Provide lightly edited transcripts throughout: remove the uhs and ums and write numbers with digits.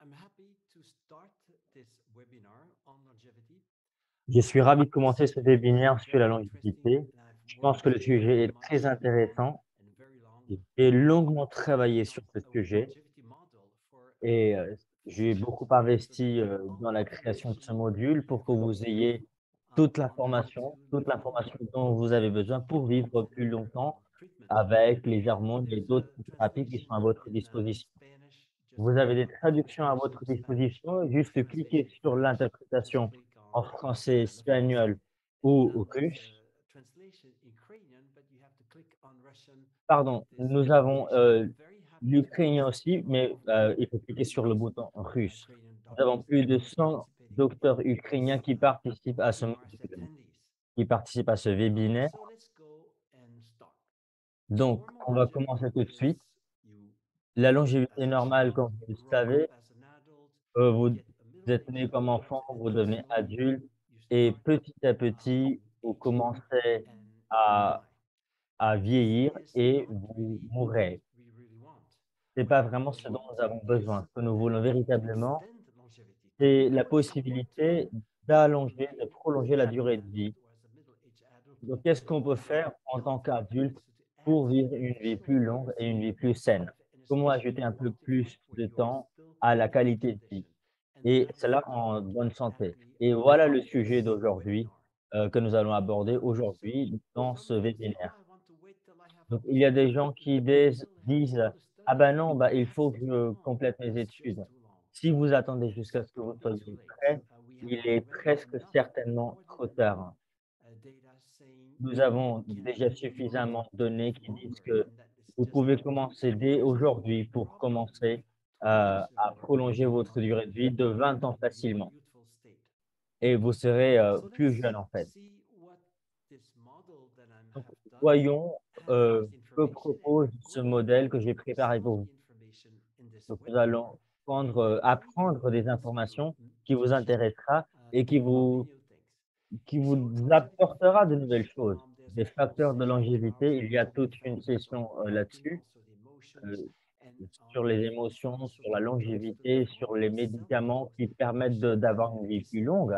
Je suis ravi de commencer ce webinaire sur la longévité. Je pense que le sujet est très intéressant. J'ai longuement travaillé sur ce sujet et j'ai beaucoup investi dans la création de ce module pour que vous ayez toute l'information dont vous avez besoin pour vivre plus longtemps avec les hormones et d'autres thérapies qui sont à votre disposition. Vous avez des traductions à votre disposition, juste cliquez sur l'interprétation en français, espagnol ou russe. Pardon, nous avons, l'ukrainien aussi, mais il faut cliquer sur le bouton russe. Nous avons plus de 100 docteurs ukrainiens qui participent à ce module, qui participent à ce webinaire. Donc, on va commencer tout de suite. La longévité normale, comme vous le savez, vous êtes né comme enfant, vous devenez adulte et petit à petit, vous commencez à vieillir et vous mourrez. C'est pas vraiment ce dont nous avons besoin. Ce que nous voulons véritablement, c'est la possibilité d'allonger, de prolonger la durée de vie. Donc, qu'est-ce qu'on peut faire en tant qu'adulte pour vivre une vie plus longue et une vie plus saine? Comment ajouter un peu plus de temps à la qualité de vie? Et cela en bonne santé. Et voilà le sujet d'aujourd'hui, que nous allons aborder aujourd'hui dans ce webinaire. Donc il y a des gens qui disent: «Ah ben non, bah, il faut que je complète mes études». Si vous attendez jusqu'à ce que vous soyez prêt, il est presque certainement trop tard. Nous avons déjà suffisamment de données qui disent que vous pouvez commencer dès aujourd'hui pour commencer, à prolonger votre durée de vie de 20 ans facilement et vous serez, plus jeune en fait. Donc voyons, que propose ce modèle que j'ai préparé pour vous. Donc nous allons apprendre des informations qui vous intéressera et qui vous apportera de nouvelles choses. Des facteurs de longévité, il y a toute une session, là-dessus, heu, sur les émotions, sur la longévité, sur les médicaments qui permettent d'avoir une vie plus longue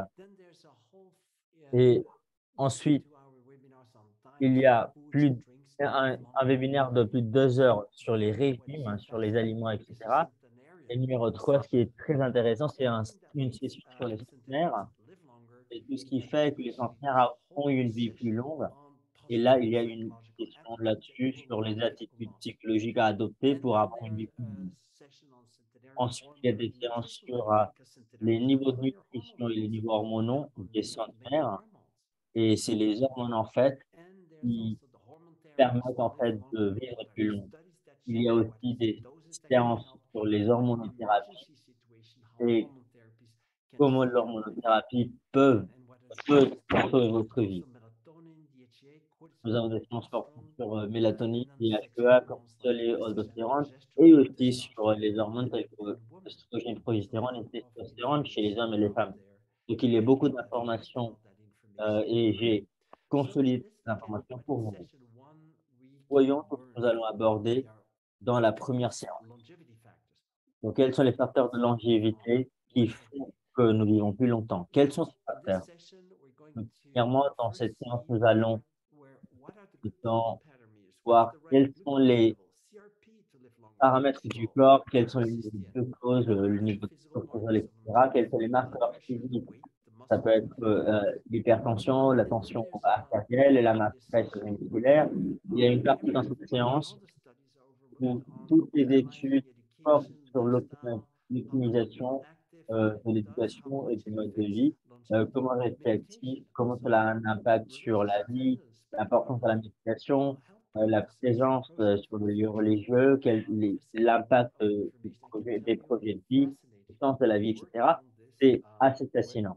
et ensuite, il y a plus d un webinaire de plus de 2 heures sur les régimes, hein, sur les aliments et cetera et numéro 3, ce qui est très intéressant, c'est une session sur les centenaires et tout ce qui fait que les centenaires ont une vie plus longue. Et là, il y a une question là-dessus, sur les attitudes psychologiques à adopter pour avoir une vie plus longue. Ensuite, il y a des séances sur, les niveaux de nutrition et les niveaux hormonaux des centenaires et c'est les hormones, en fait, qui permettent, en fait, de vivre plus long. Il y a aussi des séances sur les hormonothérapies et comment l'hormonothérapie peut transformer votre vie. Nous avons des séances portant sur, mélatonine, DHEA, cortisol et aldostérone et aussi sur, les hormones telles que l'œstrogène, progestérone et testostérone chez les hommes et les femmes. Donc il y a beaucoup d'informations, et j'ai consolidé ces informations pour vous. Voyons ce que nous allons aborder dans la première séance. Donc quels sont les facteurs de longévité qui font que nous vivons plus longtemps? Quels sont ces facteurs? Donc premièrement, dans cette séance, nous allons dans voir quels sont les paramètres du corps, quels sont les niveaux de glucose, le niveau de cortisol et cetera, quels sont les marqueurs physiques. Ça peut être, l'hypertension, la tension artérielle et la masse graisse musculaire. Il y a une partie dans cette séance où toutes les études portent sur l'optimisation, de l'éducation et du mode de vie, comment rester actif, comment cela a un impact sur la vie, l'importance de la méditation, la présence, sur le lieu religieux, l'impact, des projets de vie, le sens de la vie et cetera. C'est assez fascinant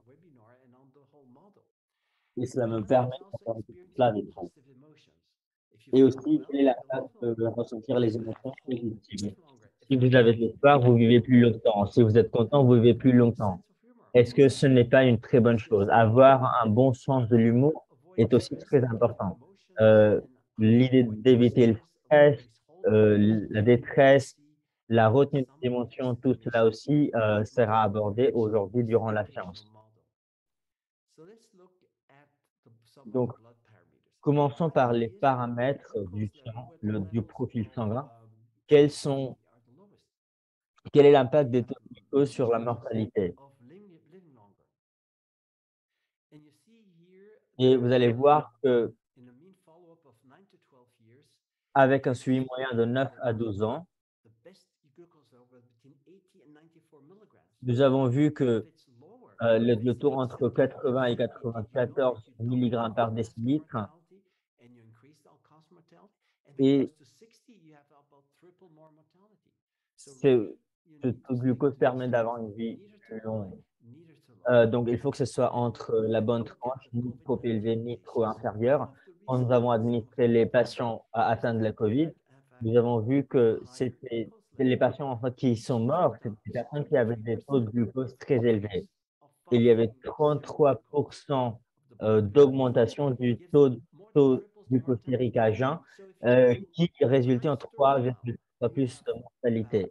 et cela me permet de faire tout cela avec vous et aussi quel est l'impact de ressentir les émotions positives. Si vous avez de l'espoir, vous vivez plus longtemps. Si vous êtes content, vous vivez plus longtemps. Est-ce que ce n'est pas une très bonne chose? Avoir un bon sens de l'humour est aussi très important. L'idée d'éviter le stress, la détresse La retenue des émotions, tout cela aussi sera abordé aujourd'hui durant la séance. Donc, commençons par les paramètres du sang, du profil sanguin. Quels sont, quel est l'impact des taux de glucose sur la mortalité? Et vous allez voir que avec un suivi moyen de 9 à 12 ans, nous avons vu que le taux entre 80 et 94 milligrammes par décilitre et ce ce taux de glucose permet d'avoir une vie plus longue. Donc il faut que ce soit entre la bonne tranche, ni trop élevé, ni trop inférieur. Quand nous avons administré les patients atteints de la covid, nous avons vu que c'est les patients, en fait, qui sont morts, c'est des personnes qui avaient des taux de glucose très élevés. Il y avait 33 d'augmentation du taux glucosérique à jeun, qui résultait en 3,3 plus de mortalité.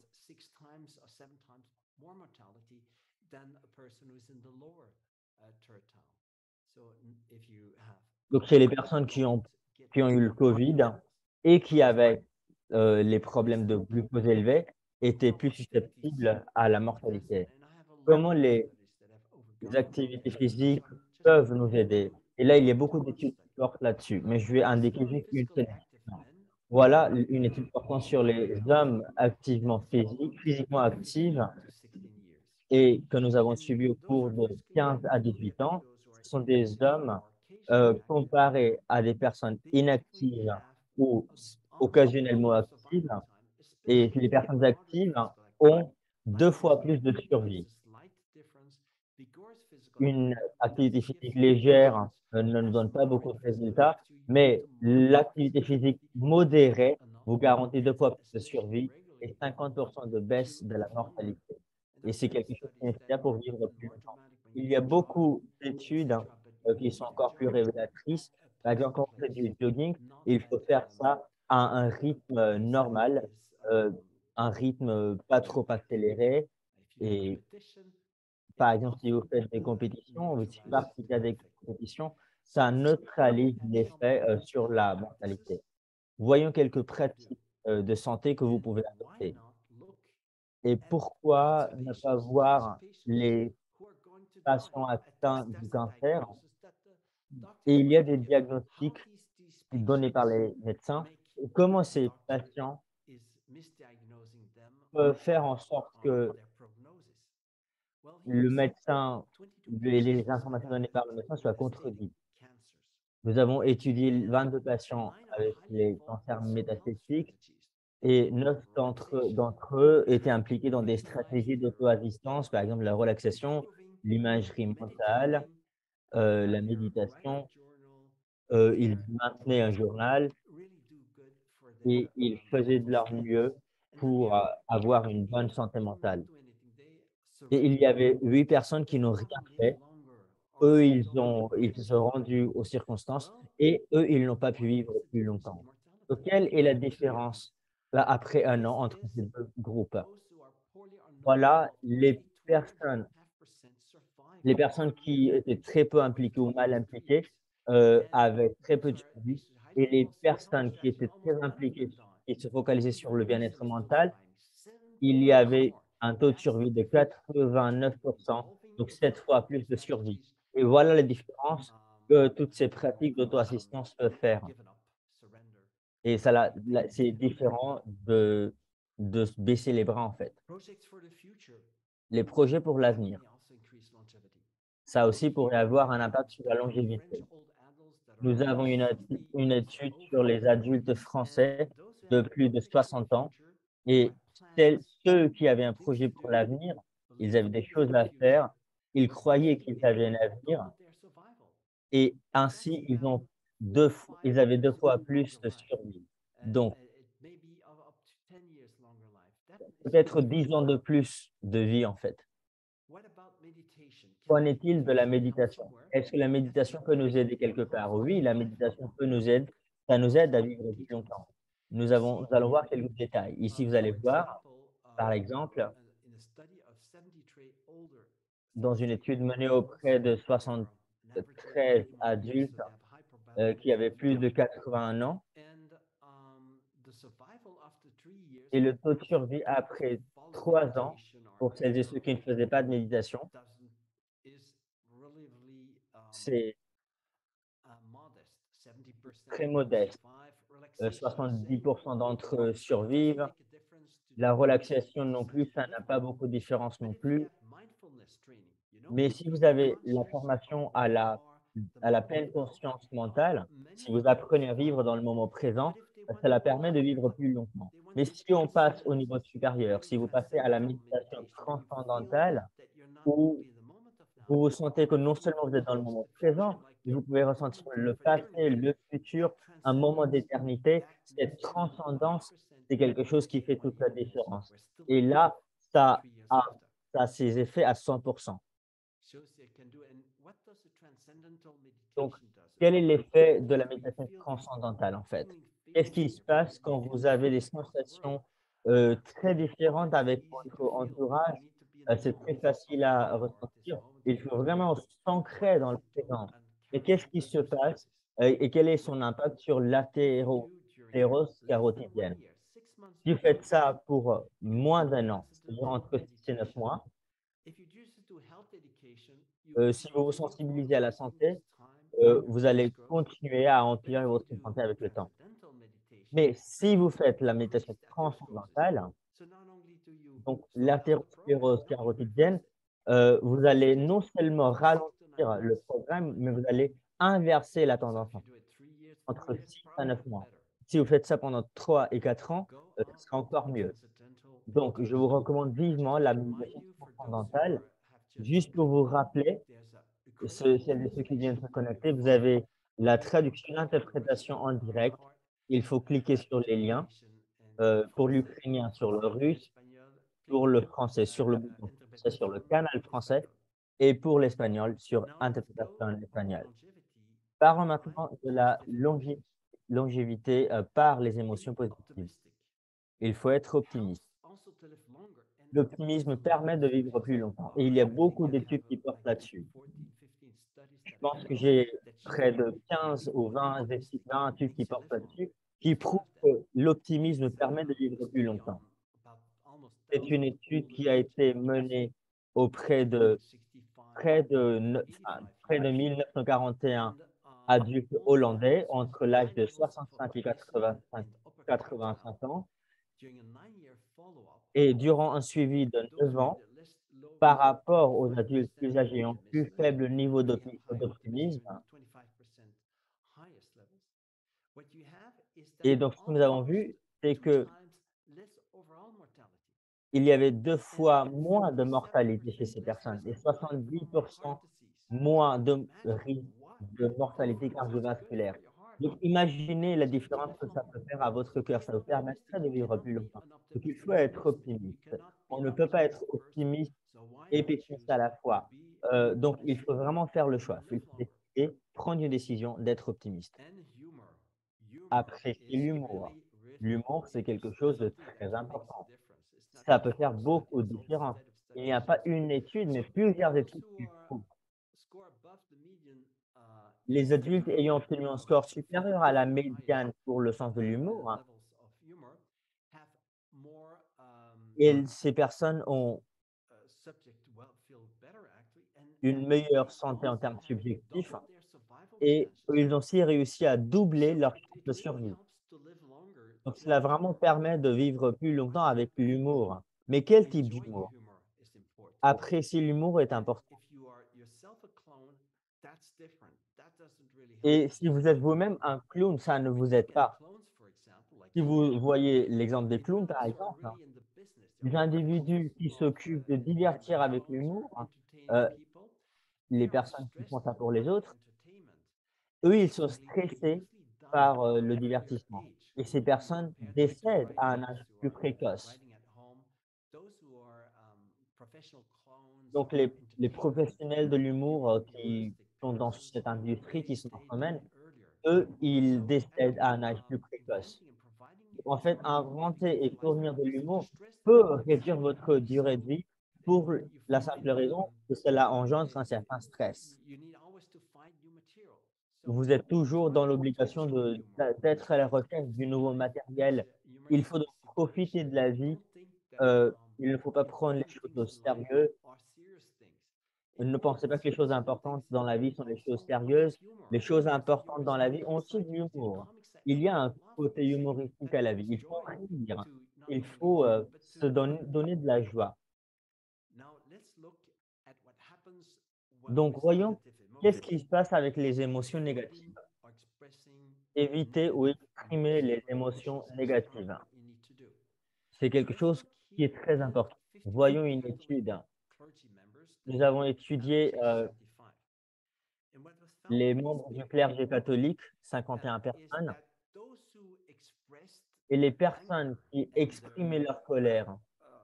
Donc chez les personnes qui ont eu le covid et qui avaient, les problèmes de glucose élevé, étaient plus susceptibles à la mortalité. Comment les activités physiques peuvent nous aider? Et là, il y a beaucoup d'études qui portent là-dessus, mais je vais indiquer juste une seule étude. Voilà une étude portant sur les hommes physiquement actifs et que nous avons suivis au cours de 15 à 18 ans. Ce sont des hommes, comparés à des personnes inactives ou occasionnellement actives, et les personnes actives ont 2 fois plus de survie. Une activité physique légère, ne nous donne pas beaucoup de résultats, mais l'activité physique modérée vous garantit 2 fois plus de survie et 50 de baisse de la mortalité. Et c'est quelque chose qui est nécessaire pour vivre plus longtemps. Il y a beaucoup d'études, qui sont encore plus révélatrices. Par exemple, quand on fait du jogging, il faut faire ça à un rythme, normal, heu, un rythme, pas trop accéléré et par exemple, si vous faites des compétitions ou si vous participez à des compétitions, ça neutralise l'effet, sur la mentalité. Voyons quelques pratiques, de santé que vous pouvez adopter. Et pourquoi ne pas voir les patients atteints du cancer? Et il y a des diagnostics donnés par les médecins et comment ces patients peuvent faire en sorte que le médecin et les informations données par le médecin soient contredites. Nous avons étudié 22 patients avec les cancers métastátiques et 9 d'entre eux étaient impliqués dans des stratégies d'auto-assistance, par exemple la relaxation, l'imagerie mentale, la méditation. Ils maintenaient un journal et ils faisaient de leur mieux pour, avoir une bonne santé mentale. Et il y avait 8 personnes qui n'ont rien fait. Eux, ils se sont rendus aux circonstances et eux, ils n'ont pas pu vivre plus longtemps. Donc quelle est la différence, là, après 1 an entre ces 2 groupes? Voilà, les personnes qui étaient très peu impliquées ou mal impliquées, avaient très peu de survie et les personnes qui étaient très impliquées, qui se focalisaient sur le bien-être mental, il y avait un taux de survie de 89, donc 7 fois plus de survie. Et voilà la différence que toutes ces pratiques d'auto-assistance peuvent faire. Et ça c'est différent de se baisser les bras, en fait. Les projets pour l'avenir, ça aussi pourrait avoir un impact sur la longévité. Nous avons une étude sur les adultes français de plus de 60 ans et ceux qui avaient un projet pour l'avenir, ils avaient des choses à faire, ils croyaient qu'ils avaient un avenir et ainsi ils avaient 2 fois plus de survie. Donc peut-être 10 ans de plus de vie, en fait. Qu'en est-il de la méditation? Est-ce que la méditation peut nous aider quelque part? Oui, la méditation peut nous aider, ça nous aide à vivre plus longtemps. Nous allons voir quelques détails. Ici, vous allez voir, Par exemple, dans une étude menée auprès de 73 adultes qui avaient plus de 81 ans, et le taux de survie après 3 ans, pour celles et ceux qui ne faisaient pas de méditation, c'est très modeste. 70 d'entre eux survivent. La relaxation non plus, ça n'a pas beaucoup de différence non plus. Mais si vous avez la formation à la pleine conscience mentale, si vous apprenez à vivre dans le moment présent, cela permet de vivre plus longtemps. Mais si on passe au niveau supérieur, si vous passez à la méditation transcendantale, où vous vous sentez que non seulement vous êtes dans le moment présent, mais vous pouvez ressentir le passé, le futur, un moment d'éternité. Cette transcendance, c'est quelque chose qui fait toute la différence. Et là, ça a ça a ses effets à 100. Donc, quel est l'effet de la méditation transcendantale, en fait? Qu'est-ce qui se passe quand vous avez des sensations, très différentes avec votre entourage? C'est très facile à ressentir. Il faut vraiment s'ancrer dans le présent. Mais qu'est-ce qui se passe, et quel est son impact sur l'athérosclérose carotidienne? Si vous faites ça pour, moins d'1 an, c'est-à-dire entre 6 et 9 mois, si vous vous sensibilisez à la santé, vous allez continuer à empirer votre santé avec le temps. Mais si vous faites la méditation transcendantale, donc l'athérosclérose carotidienne, vous allez non seulement ralentir le programme, mais vous allez inverser la tendance entre 6 à 9 mois. Si vous faites ça pendant 3 et 4 ans, ce sera encore mieux. Donc je vous recommande vivement la méditation transcendantale, juste pour vous rappeler. Celles et ceux qui viennent se connecter, vous avez la traduction, l'interprétation en direct. Il faut cliquer sur les liens, pour l'ukrainien sur le russe, pour le français sur le bouton français sur le canal français et pour l'espagnol sur interprétation en espagnol. Parlons maintenant de la longévité, par les émotions positives. Il faut être optimiste. L'optimisme permet de vivre plus longtemps et il y a beaucoup d'études qui portent là-dessus. Je pense que j'ai près de 15 ou 20 études qui portent là-dessus, qui prouvent que l'optimisme permet de vivre plus longtemps. C'est une étude qui a été menée auprès de près de 1941 adultes hollandais entre l'âge de 65 et 85 ans et durant un suivi de 9 ans, par rapport aux adultes plus âgés et en plus faible niveau d'optimisme. Et donc, ce que nous avons vu, c'est qu'il y avait 2 fois moins de mortalité chez ces personnes et 70 moins de risque de mortalité cardiovasculaire. Donc, imaginez la différence que ça peut faire à votre cœur. Ça vous permettrait de vivre plus longtemps. Donc, il faut être optimiste. On ne peut pas être optimiste et pessimiste à la fois. Donc, il faut vraiment faire le choix. Il faut décider, prendre une décision d'être optimiste. Apprécier l'humour. L'humour, c'est quelque chose de très important. Ça peut faire beaucoup de différence. Il n'y a pas une étude, mais plusieurs études qui prouvent. Les adultes ayant obtenu un score supérieur à la médiane pour le sens de l'humour, hein, et ces personnes ont une meilleure santé en termes subjectifs et ils ont aussi réussi à doubler leur chance de survie. Donc cela vraiment permet de vivre plus longtemps avec l'humour. Mais quel type d'humour? Apprécier l'humour est important. Et si vous êtes vous-même un clown, ça ne vous aide pas. Si vous voyez l'exemple des clowns, par exemple, hein, les individus qui s'occupent de divertir avec l'humour, hein, les personnes qui font ça pour les autres, eux, ils sont stressés par, le divertissement et ces personnes décèdent à un âge plus précoce. Donc les professionnels de l'humour, qui sont dans cette industrie, qui sont dans ce domaine, eux, ils décèdent à un âge plus précoce. en fait, inventer et fournir de l'humour peut réduire votre durée de vie pour la simple raison que cela engendre un certain stress. Vous êtes toujours dans l'obligation d'être à la recherche du nouveau matériel. Il faut donc profiter de la vie. Il ne faut pas prendre les choses au sérieux. Ne pensez pas que les choses importantes dans la vie sont les choses sérieuses. Les choses importantes dans la vie ont aussi de l'humour. Il y a un côté humoristique à la vie. Il faut rire. Il faut, se donner de la joie. Donc voyons, qu'est-ce qui se passe avec les émotions négatives? Éviter ou exprimer les émotions négatives. C'est quelque chose qui est très important. Voyons une étude. Nous avons étudié, les membres du clergé catholique, 51 personnes, et les personnes qui exprimaient leur colère,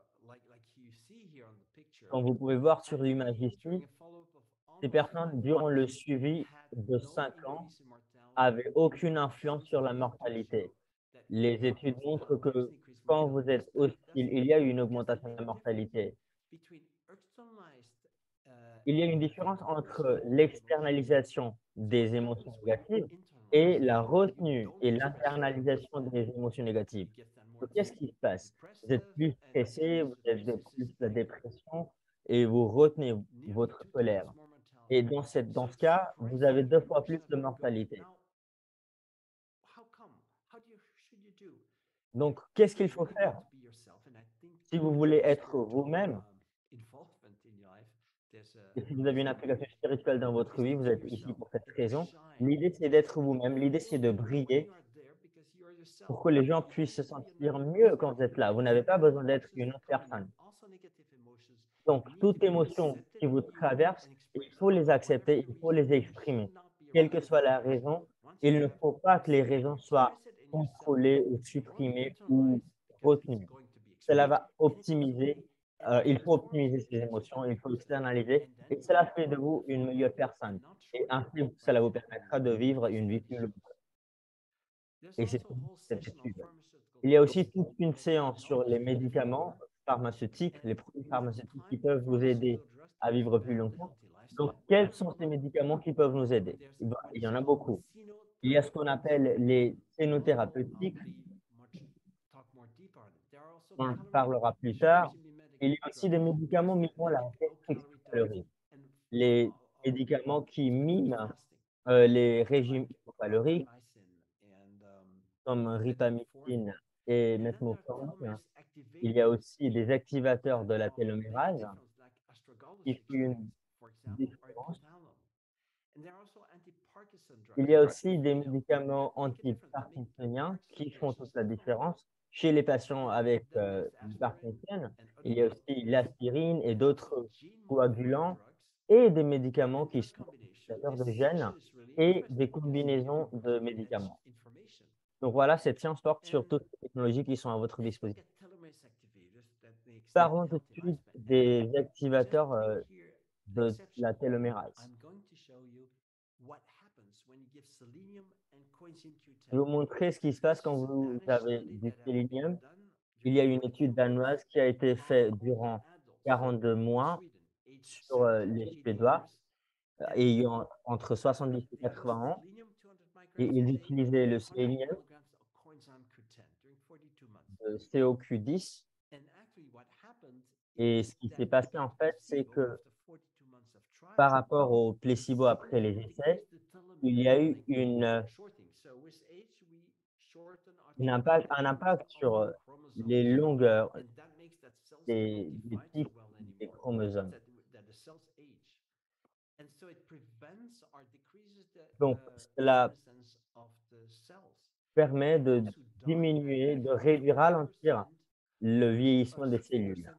comme vous pouvez voir sur l'image ici, ces personnes, durant le suivi de 5 ans, avaient aucune influence sur la mortalité. Les études montrent que quand vous êtes hostile, il y a une augmentation de la mortalité. Il y a une différence entre l'externalisation des émotions négatives et la retenue et l'internalisation des émotions négatives. Donc, qu'est-ce qui se passe? Vous êtes plus stressé, vous avez plus la dépression et vous retenez votre colère. Et dans ce cas, vous avez 2 fois plus de mortalité. Donc, qu'est-ce qu'il faut faire? Si vous voulez être vous-même et si vous avez une application spirituelle dans votre vie, vous êtes ici pour cette raison. L'idée, c'est d'être vous-même. L'idée, c'est de briller pour que les gens puissent se sentir mieux quand vous êtes là. Vous n'avez pas besoin d'être une autre personne. Donc, toute émotion qui vous traverse, il faut les accepter, il faut les exprimer. Quelle que soit la raison, il ne faut pas que les raisons soient contrôlées ou supprimées ou retenues. Cela va optimiser, il faut optimiser ses émotions, il faut externaliser et cela fait de vous une meilleure personne et ainsi, cela vous permettra de vivre une vie plus longue et c'est tout cette étude. Il y a aussi toute une séance sur les médicaments pharmaceutiques, les produits pharmaceutiques qui peuvent vous aider à vivre plus longtemps. Donc, quels sont ces médicaments qui peuvent nous aider? Eh ben, il y en a beaucoup. Il y a ce qu'on appelle les chénothérapeutiques, on en parlera plus tard. Il y a aussi des médicaments mimant la restriction calorique. Les médicaments qui miment, les régimes hypocaloriques, comme ripamycine et metformine. Il y a aussi des activateurs de la télomérase qui font une différence. Il y a aussi des médicaments antiparkinsoniens qui font toute la différence. Chez les patients avec, du Parkinson, il y a aussi l'aspirine et d'autres coagulants et des médicaments qui sont activateurs de gènes et des combinaisons de médicaments. Donc voilà, cette science porte sur toutes les technologies qui sont à votre disposition. Parlons tout de suite des activateurs, de la télomérase. Je vais vous montrer ce qui se passe quand vous avez du sélénium. Il y a une étude danoise qui a été faite durant 42 mois sur, les Suédois, ayant entre 70 et 80 ans et ils utilisaient le sélénium, CoQ10 et ce qui s'est passé en fait, c'est que par rapport au placebo après les essais, il y a eu un impact sur, les longueurs des titres des chromosomes. Donc cela permet de diminuer, de réduire, ralentir le vieillissement des cellules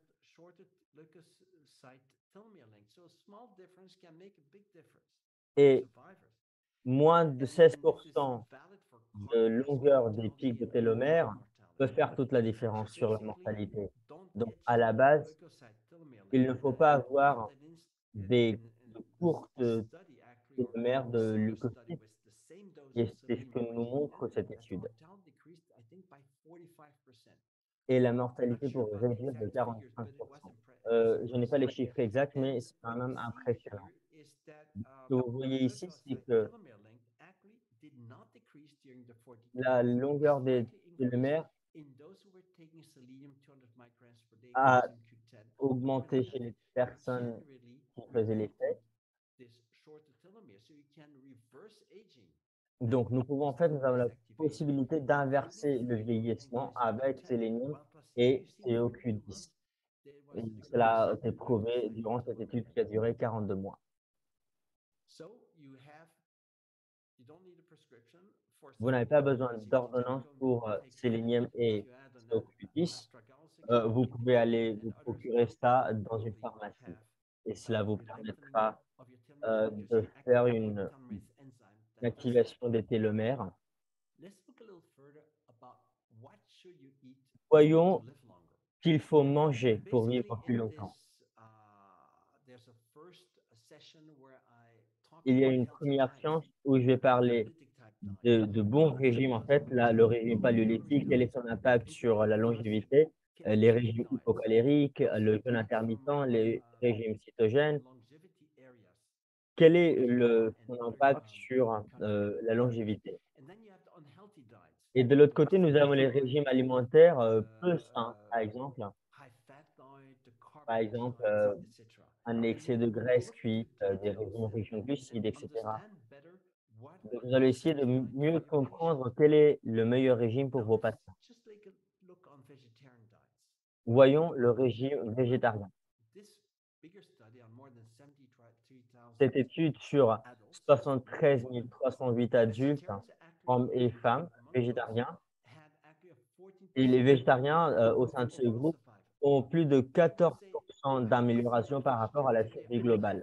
et moins de 16 de longueur des pics de télomères peut faire toute la différence sur la mortalité. Donc à la base, il ne faut pas avoir des de courtes télomères de leucocytes et c'est ce que nous montre cette étude. et la mortalité pourrait réduire de 45%. Je n'ai pas les chiffres exacts, mais c'est quand même impressionnant. Ce que vous voyez ici, c'est que la longueur des télomères a augmenté chez les personnes qui faisaient l'essai. Donc, nous pouvons en fait, nous avons la possibilité d'inverser le vieillissement avec sélénium et CoQ10. Et cela a été prouvé durant cette étude qui a duré 42 mois. Vous n'avez pas besoin d'ordonnance pour sélénium et CoQ10. Vous pouvez aller vous procurer ça dans une pharmacie et cela vous permettra de faire une activation des télomères. Voyons qu'il faut manger pour vivre plus longtemps. Il y a une première séance où je vais parler de bons régimes. En fait, là, le régime paléolithique, quel est son impact sur la longévité, les régimes hypocaloriques, le jeûne intermittent, les régimes cytogènes. Quel est son impact sur la longévité? Et de l'autre côté, nous avons les régimes alimentaires peu sains, par exemple un excès de graisse cuite, des régimes riches en glucides, etc. Donc, vous allez essayer de mieux comprendre quel est le meilleur régime pour vos patients. Voyons le régime végétarien. Cette étude sur 73 308 adultes, hommes et femmes, végétariens, et les végétariens au sein de ce groupe ont plus de 14% d'amélioration par rapport à la survie globale.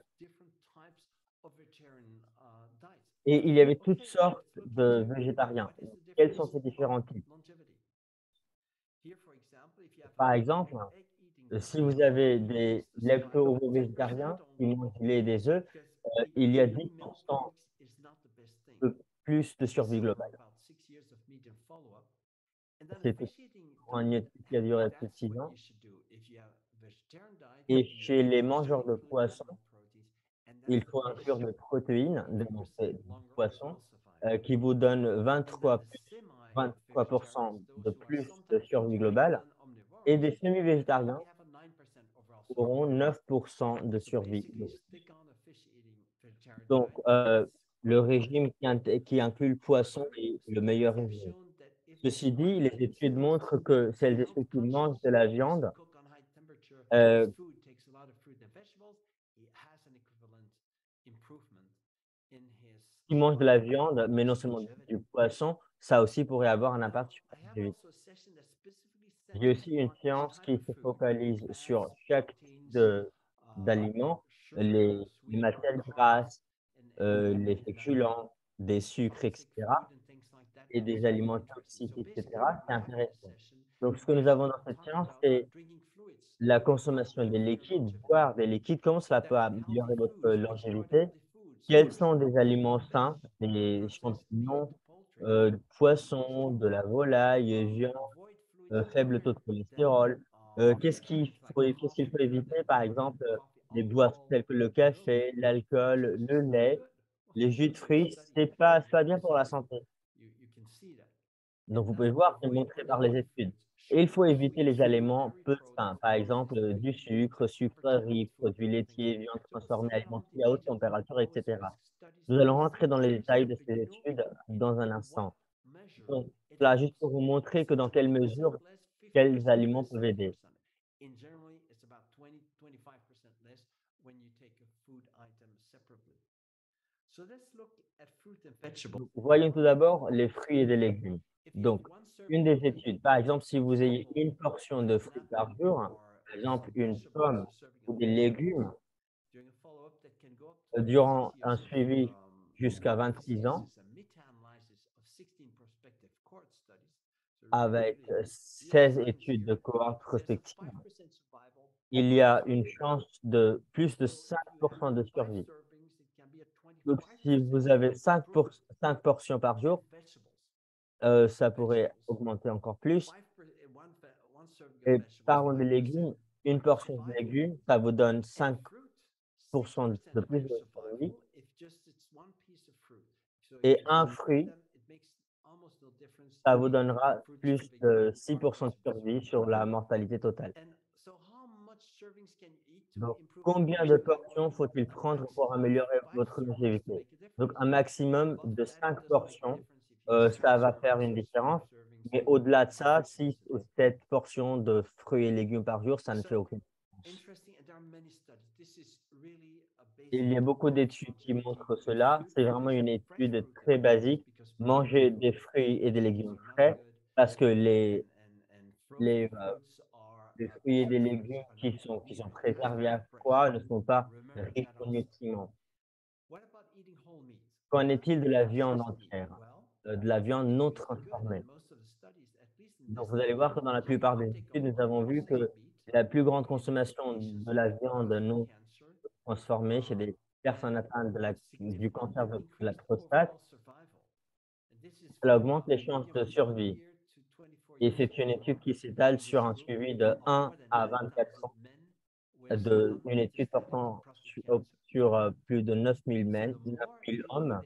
Et il y avait toutes sortes de végétariens. Quels sont ces différents types? Par exemple, si vous avez des lacto-ovo-végétariens qui mangent du lait et des œufs, il y a 10% de plus de survie globale. C'était pour une étude qui a duré plus de 6 ans. Et chez les mangeurs de poissons, il faut inclure des protéines dans ces poissons qui vous donnent 23% de plus de survie globale et des semi-végétariens auront 9% de survie globale. Donc, le régime qui inclut le poisson est le meilleur régime. Ceci dit, les études montrent que celles et ceux qui mangent de la viande mais non seulement du poisson, ça aussi pourrait avoir un impact sur la longévité. Il y a aussi une science qui se focalise sur chaque type d'aliments, les matières grasses, les féculents, des sucres, etc. et des aliments toxiques, etc. C'est intéressant. Donc, ce que nous avons dans cette science, c'est la consommation des liquides, boire des liquides, comment cela peut améliorer votre longévité? Quels sont des aliments sains, des champignons, du poisson, de la volaille, viande, faible taux de cholestérol. Qu'est-ce qu'il faut éviter? Par exemple, les boissons telles que le café, l'alcool, le lait, les jus de fruits, c'est pas bien pour la santé. Donc vous pouvez voir, c'est montré par les études. Et il faut éviter les aliments peu sains, par exemple, du sucre, sucreries, produits laitiers, viande transformée, aliments cuits à haute température, et cetera. Nous allons rentrer dans les détails de ces études dans un instant. Donc, là, juste pour vous montrer que dans quelle mesure, quels aliments peuvent aider. Donc, voyons tout d'abord les fruits et les légumes. Donc, une des études, par exemple, si vous ayez une portion de fruits par jour, par exemple une pomme ou des légumes, durant un suivi jusqu'à 26 ans, avec 16 études de cohorte prospectives, il y a une chance de plus de 5% de survie. Donc, si vous avez 5 portions par jour, Ça pourrait augmenter encore plus. Et parlons des légumes, une portion de légumes, ça vous donne 5% de plus de calories et un fruit, ça vous donnera plus de 6% de survie sur la mortalité totale. Donc, combien de portions faut-il prendre pour améliorer votre longévité? Donc, un maximum de 5 portions, ça va faire une différence. Mais au-delà de ça, 6 ou 7 portions de fruits et légumes par jour, ça ne fait aucune différence. Il y a beaucoup d'études qui montrent cela. C'est vraiment une étude très basique. Manger des fruits et des légumes frais parce que les, heu des fruits et des légumes qui sont préservés à froid ne sont pas riches en nutriments. Qu'en est-il de la viande entière? De la viande non transformée? Donc vous allez voir que dans la plupart des études, nous avons vu que la plus grande consommation de la viande non transformée chez des personnes atteintes du cancer de la prostate, cela augmente les chances de survie et c'est une étude qui s'étale sur un suivi de 1 à 24 ans. Une étude portant sur plus de 9 000 hommes.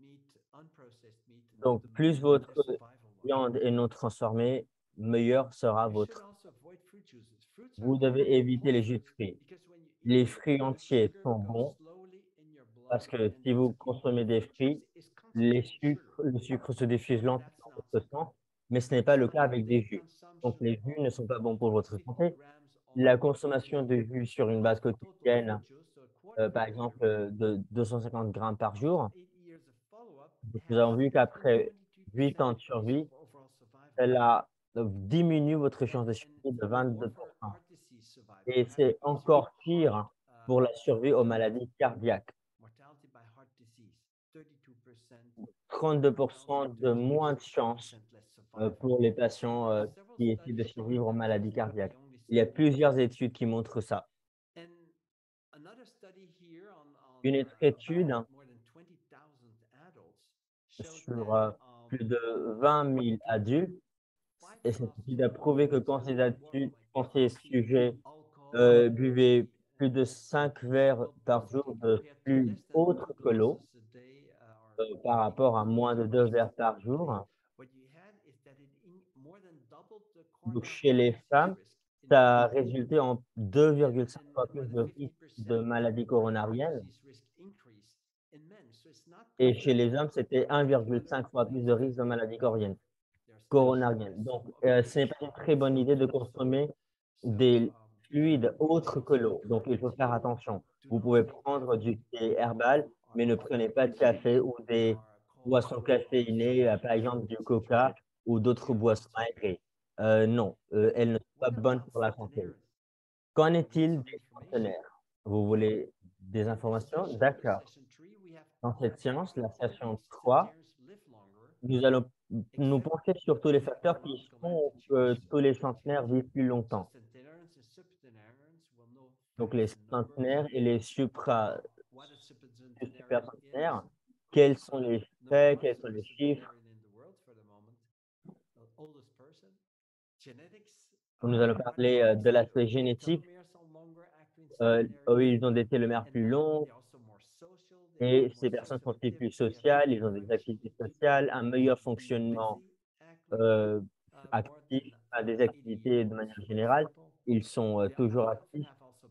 Donc plus votre viande est non transformée, meilleure sera votre. Vous devez éviter les jus de fruits. Les fruits entiers sont bons parce que si vous consommez des fruits, le sucre se diffuse lentement dans votre sang, mais ce n'est pas le cas avec des jus. Donc les jus ne sont pas bons pour votre santé. La consommation de jus sur une base quotidienne, par exemple, de 250 grammes par jour. Donc nous avons vu qu'après 8 ans de survie, cela diminue votre chance de survie de 22 et c'est encore pire pour la survie aux maladies cardiaques. 32 de moins de chances, pour les patients, qui essaient de survivre aux maladies cardiaques. Il y a plusieurs études qui montrent ça. Une autre étude sur, plus de 20 000 adultes et cette étude a prouvé que quand ces sujets, buvaient plus de 5 verres par jour de fluides autres que l'eau, par rapport à moins de 2 verres par jour, donc chez les femmes, ça a résulté en 2,5 fois plus de risques de maladies coronariennes et chez les hommes, c'était 1,5 fois plus de risques de maladies coronariennes. Donc, ce n'est pas une très bonne idée de consommer des fluides autres que l'eau, donc il faut faire attention. Vous pouvez prendre du thé herbal, mais ne prenez pas de café ou des boissons caféinées, par exemple du coca ou d'autres boissons aérées. Non, elles ne sont pas bonnes pour la santé. Qu'en est-il des centenaires? Vous voulez des informations? D'accord. Dans cette séance, la session 3, nous allons nous pencher sur tous les facteurs qui font que tous les centenaires vivent plus longtemps. Donc les centenaires et les super-centenaires, quels sont les faits, quels sont les chiffres? Nous allons parler, de l'aspect génétique, eux, ils ont des télomères plus longs et ces personnes sont aussi plus sociales, ils ont des activités sociales, un meilleur fonctionnement, heu, actif, des activités de manière générale. Ils sont, toujours actifs.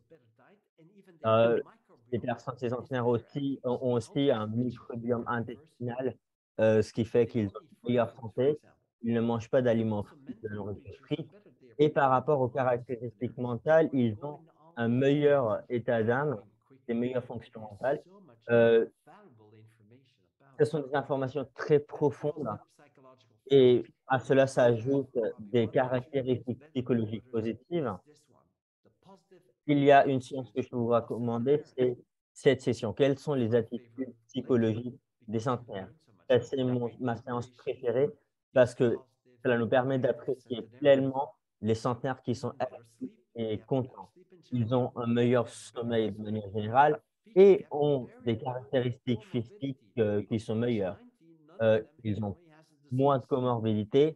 Heu, ces personnes sédentaires aussi ont aussi un microbiome intestinal, ce qui fait qu'ils ont une meilleure santé. Ils ne mangent pas d'aliments frits, de nourriture frite et par rapport aux caractéristiques mentales, ils ont un meilleur état d'âme, des meilleures fonctions mentales. Heu, Ce sont des informations très profondes et à cela s'ajoutent des caractéristiques psychologiques positives. Il y a une science que je peux vous recommander, c'est cette session. Quelles sont les attitudes psychologiques des centenaires? Ça, c'est ma séance préférée parce que cela nous permet d'apprécier pleinement les centenaires qui sont actifs et contents. Ils ont un meilleur sommeil de manière générale et ont des caractéristiques physiques, qui sont meilleures. Ils ont moins de comorbidité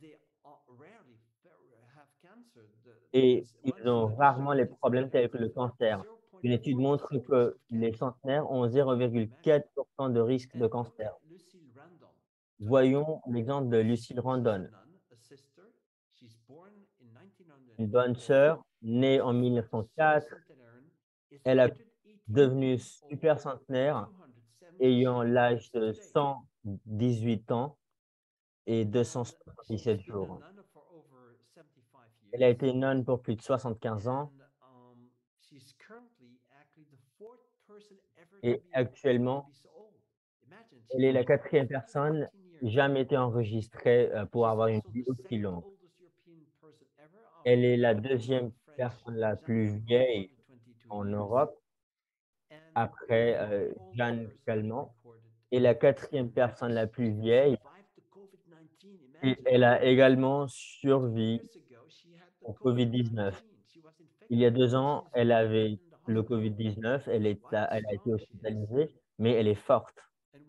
et ils ont rarement les problèmes tels que le cancer. Une étude montre que les centenaires ont 0,4 de risque de cancer. Voyons l'exemple de Lucille Randon, une bonne sœur née en 1904. Elle a devenu super centenaire ayant l'âge de 118 ans et 277 jours. Elle a été nonne pour plus de 75 ans et actuellement, elle est la quatrième personne jamais été enregistrée pour avoir une vie aussi longue. Elle est la deuxième personne la plus vieille en Europe après Jeanne Calment et la quatrième personne la plus vieille et elle a également survécu au Covid-19. Il y a 2 ans, elle avait le Covid-19, elle a été hospitalisée, mais elle est forte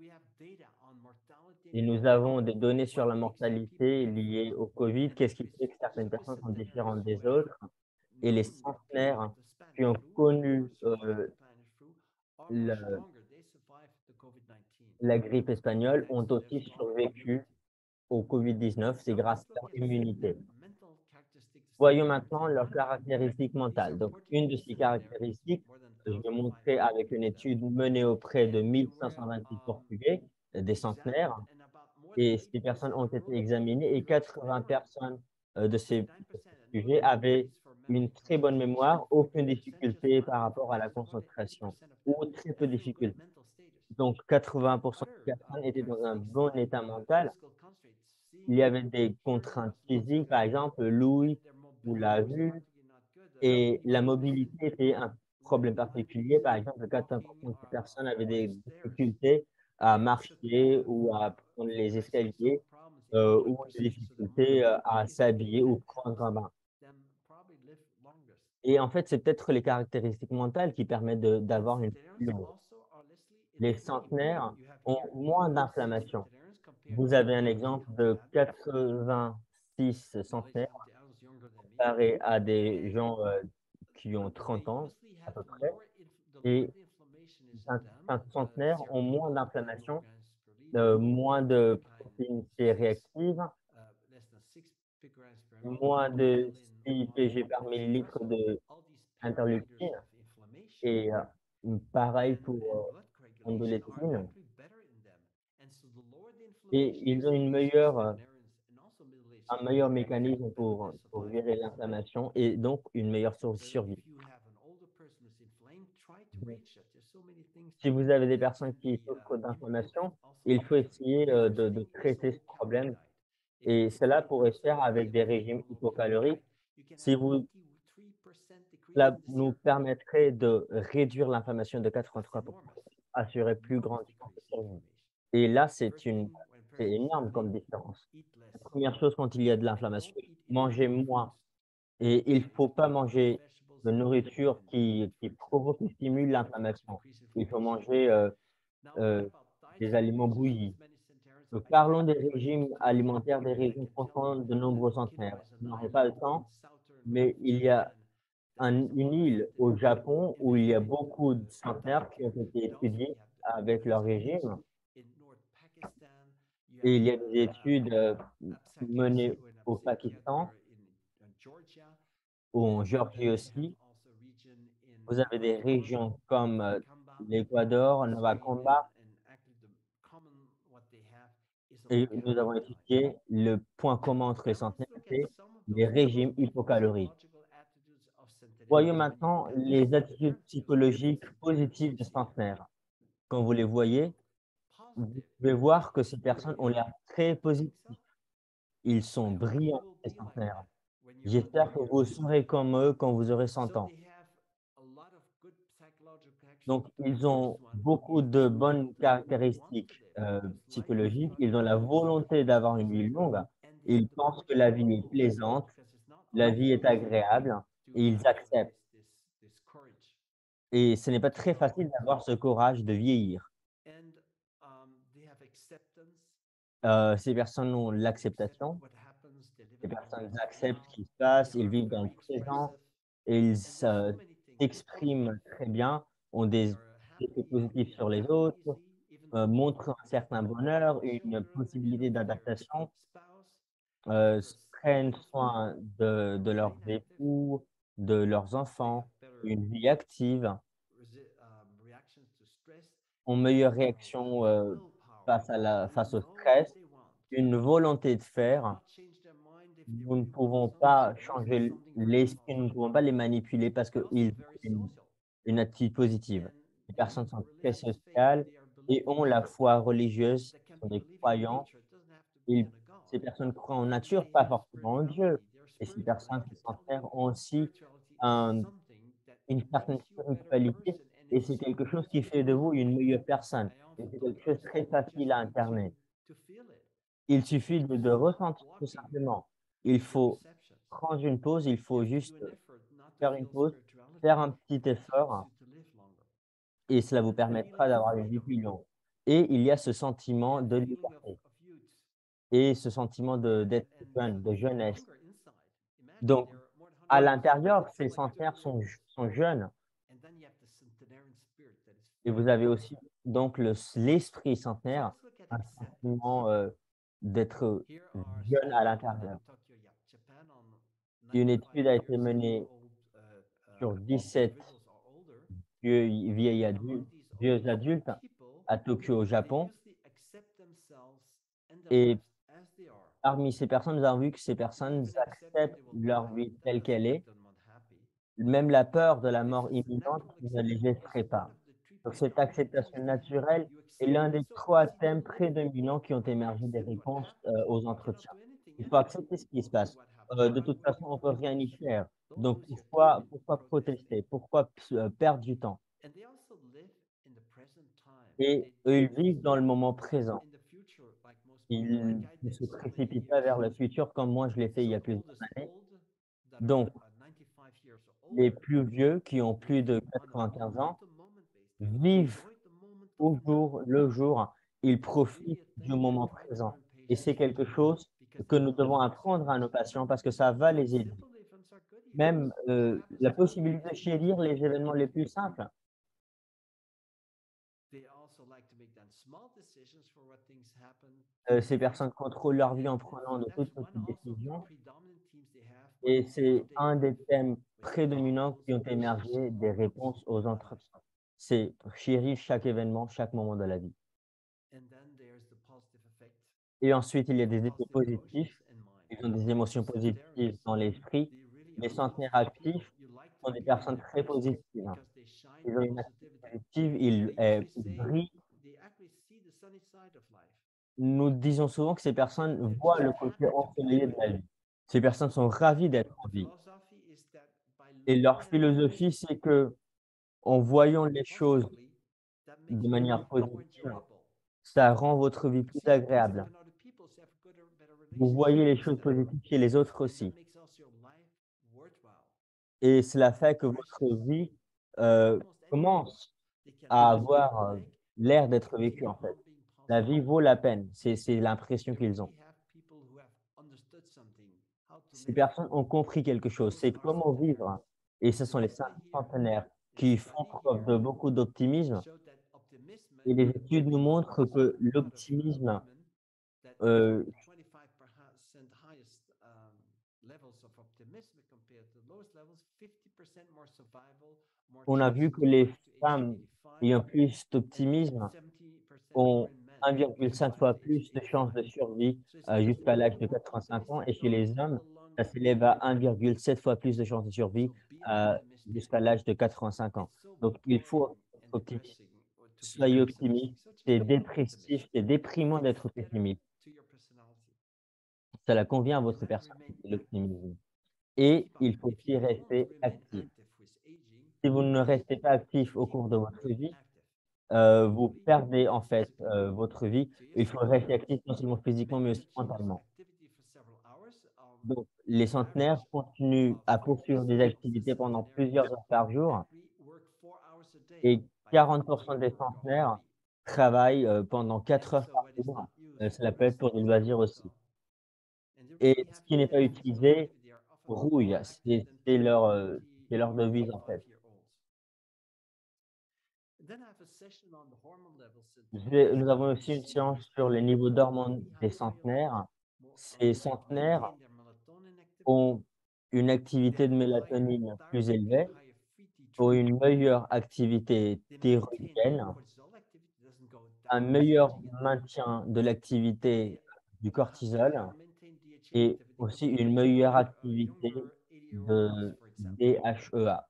et nous avons des données sur la mortalité liée au Covid. Qu'est-ce qui fait que certaines personnes sont différentes des autres? Et les centenaires qui ont connu, le la grippe espagnole ont aussi survécu au Covid-19, c'est grâce à leur immunité. Voyons maintenant leurs caractéristiques mentales. Donc, une de ces caractéristiques, je vais montrer avec une étude menée auprès de 1528 Portugais, des centenaires, et ces personnes ont été examinées et 80 personnes de ces sujets avaient une très bonne mémoire, aucune difficulté par rapport à la concentration ou très peu de difficultés. Donc 80 des personnes étaient dans un bon état mental. Il y avait des contraintes physiques, par exemple l'ouïe ou la vue et la mobilité était un problème particulier. Par exemple, 80 des personnes avaient des difficultés à marcher ou à prendre les escaliers, ou des difficultés, à s'habiller ou prendre un bain. Et en fait, c'est peut-être les caractéristiques mentales qui permettent d'avoir une vie longue. Les centenaires ont moins d'inflammation. Vous avez un exemple de 86 centenaires comparé à des gens, qui ont 30 ans à peu près et un centenaire ont moins d'inflammation, moins de protéines C réactives, moins de 6 Pg par millilitre d'interleukine et pareil pour, condolétine et ils ont un meilleur mécanisme pour gérer l'inflammation et donc une meilleure survie. Donc, si vous avez des personnes qui souffrent d'inflammation, il faut essayer, de traiter ce problème et cela pourrait se faire avec des régimes hypocaloriques. Si vous Cela nous permettrait de réduire l'inflammation de 83 assurer plus grande chance de survie et là, c'est énorme comme différence. La première chose quand il y a de l'inflammation, manger moins et il faut pas manger de nourriture qui provoque ou stimule l'inflammation. Il faut manger, heu, des aliments bouillis. Donc parlons des régimes alimentaires, des régimes profonds de nombreux centenaires. Je n'aurai pas le temps, mais il y a une île au Japon où il y a beaucoup de centenaires qui ont été étudiés avec leur régime et il y a des études, menées au Pakistan ou en Géorgie aussi. Vous avez des régions comme, l'Équateur, Nova Comba et nous avons étudié le point commun entre les centenaires, c'est les régimes hypocaloriques. Voyons maintenant les attitudes psychologiques positives des centenaires. Quand vous les voyez, vous pouvez voir que ces personnes ont l'air très positifs. Ils sont brillants, ces centenaires. J'espère que vous serez comme eux quand vous aurez 100 ans. Donc, ils ont beaucoup de bonnes caractéristiques, psychologiques. Ils ont la volonté d'avoir une vie longue. Ils pensent que la vie est plaisante, la vie est agréable et ils acceptent. Et ce n'est pas très facile d'avoir ce courage de vieillir. Ces personnes ont l'acceptation, ces personnes acceptent ce qui se passe, ils vivent dans le présent et ils s'expriment très bien, ont des effets positifs sur les autres, montrent un certain bonheur, une possibilité d'adaptation, prennent soin de leurs époux, de leurs enfants, une vie active, ont meilleure réaction, face au stress, une volonté de faire. Nous ne pouvons pas changer l'esprit, nous ne pouvons pas les manipuler parce qu'ils ont une attitude positive. Les personnes sont très sociales et ont la foi religieuse, sont des croyants. Ils Ces personnes croient en nature, pas forcément en Dieu. Et ces personnes qui s'enterrent ont aussi un une certaine spiritualité et c'est quelque chose qui fait de vous une meilleure personne et c'est quelque chose de très facile à incarner. Il suffit de ressentir tout simplement. Il faut prendre une pause, il faut juste faire une pause, faire un petit effort et cela vous permettra d'avoir une vie plus longue et il y a ce sentiment de liberté et ce sentiment d'être jeune, de jeunesse. Donc à l'intérieur, ces centenaires sont jeunes et vous avez aussi donc l'esprit centenaire, un sentiment, d'être jeune à l'intérieur. Une étude a été menée sur 17 vieux adultes à Tokyo, au Japon et parmi ces personnes, nous avons vu que ces personnes acceptent leur vie telle qu'elle est. Même la peur de la mort imminente ne les effraie pas. Donc cette acceptation naturelle est l'un des 3 thèmes prédominants qui ont émergé des réponses, aux entretiens. Il faut accepter ce qui se passe. De toute façon, on peut rien y faire. Donc pourquoi protester? Pourquoi perdre du temps? Et eux, ils vivent dans le moment présent. Ils ne se précipitent pas vers le futur comme moi je l'ai fait il y a plusieurs années. Donc les plus vieux qui ont plus de 95 ans vivent au jour le jour, ils profitent du moment présent et c'est quelque chose que nous devons apprendre à nos patients parce que ça va les aider. Même, la possibilité de chérir les événements les plus simples. Ces personnes contrôlent leur vie en prenant de toutes petites décisions et c'est un des thèmes prédominants qui ont émergé des réponses aux entretiens. C'est chérir chaque événement, chaque moment de la vie. Et ensuite, il y a des effets positifs. Ils ont des émotions positives dans l'esprit. Les centenaires actifs sont des personnes très positives. Ils ont une attitude positive, ils brillent. Nous disons souvent que ces personnes voient le côté ensoleillé de la vie. Ces personnes sont ravies d'être en vie et leur philosophie, c'est qu'en voyant les choses de manière positive, ça rend votre vie plus agréable. Vous voyez les choses positives chez les autres aussi. Et cela fait que votre vie, commence à avoir, l'air d'être vécue, en fait. La vie vaut la peine, c'est l'impression qu'ils ont. Ces personnes ont compris quelque chose, c'est comment vivre et ce sont les centenaires qui font preuve de beaucoup d'optimisme et les études nous montrent que l'optimisme, heu, on a vu que les femmes ayant plus d'optimisme ont 1,5 fois plus de chances de survie, jusqu'à l'âge de 85 ans et chez les hommes, ça s'élève à 1,7 fois plus de chances de survie, heu, jusqu'à l'âge de 85 ans. Donc il faut être optimiste. Soyez optimiste, c'est dépressif, c'est déprimant d'être pessimiste. Cela convient à votre personnalité, l'optimisme et il faut aussi rester actif. Si vous ne restez pas actif au cours de votre vie, vous perdez en fait, votre vie. Il faut rester actif non seulement physiquement, mais aussi mentalement. Donc les centenaires continuent à poursuivre des activités pendant plusieurs heures par jour et 40 des centenaires travaillent, pendant 4 heures par jour Cela peut être pour des loisirs aussi. Et ce qui n'est pas utilisé, rouille, c'est leur devise, en fait. Nous avons aussi une séance sur les niveaux d'hormones des centenaires. Ces centenaires ont une activité de mélatonine plus élevée, ont une meilleure activité thyroïdienne, un meilleur maintien de l'activité du cortisol et aussi une meilleure activité de DHEA.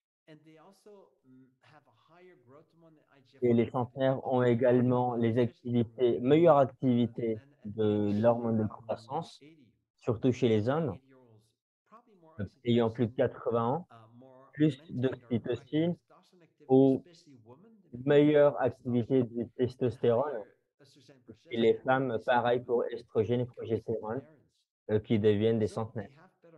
Et les centenaires ont également les activités meilleure activité de l'hormone de croissance, surtout chez les hommes, ayant plus de 80 ans, plus d'oxytocine ou meilleure activité du testostérone. Et les femmes, pareil pour estrogène et progestérone, qui deviennent des centenaires.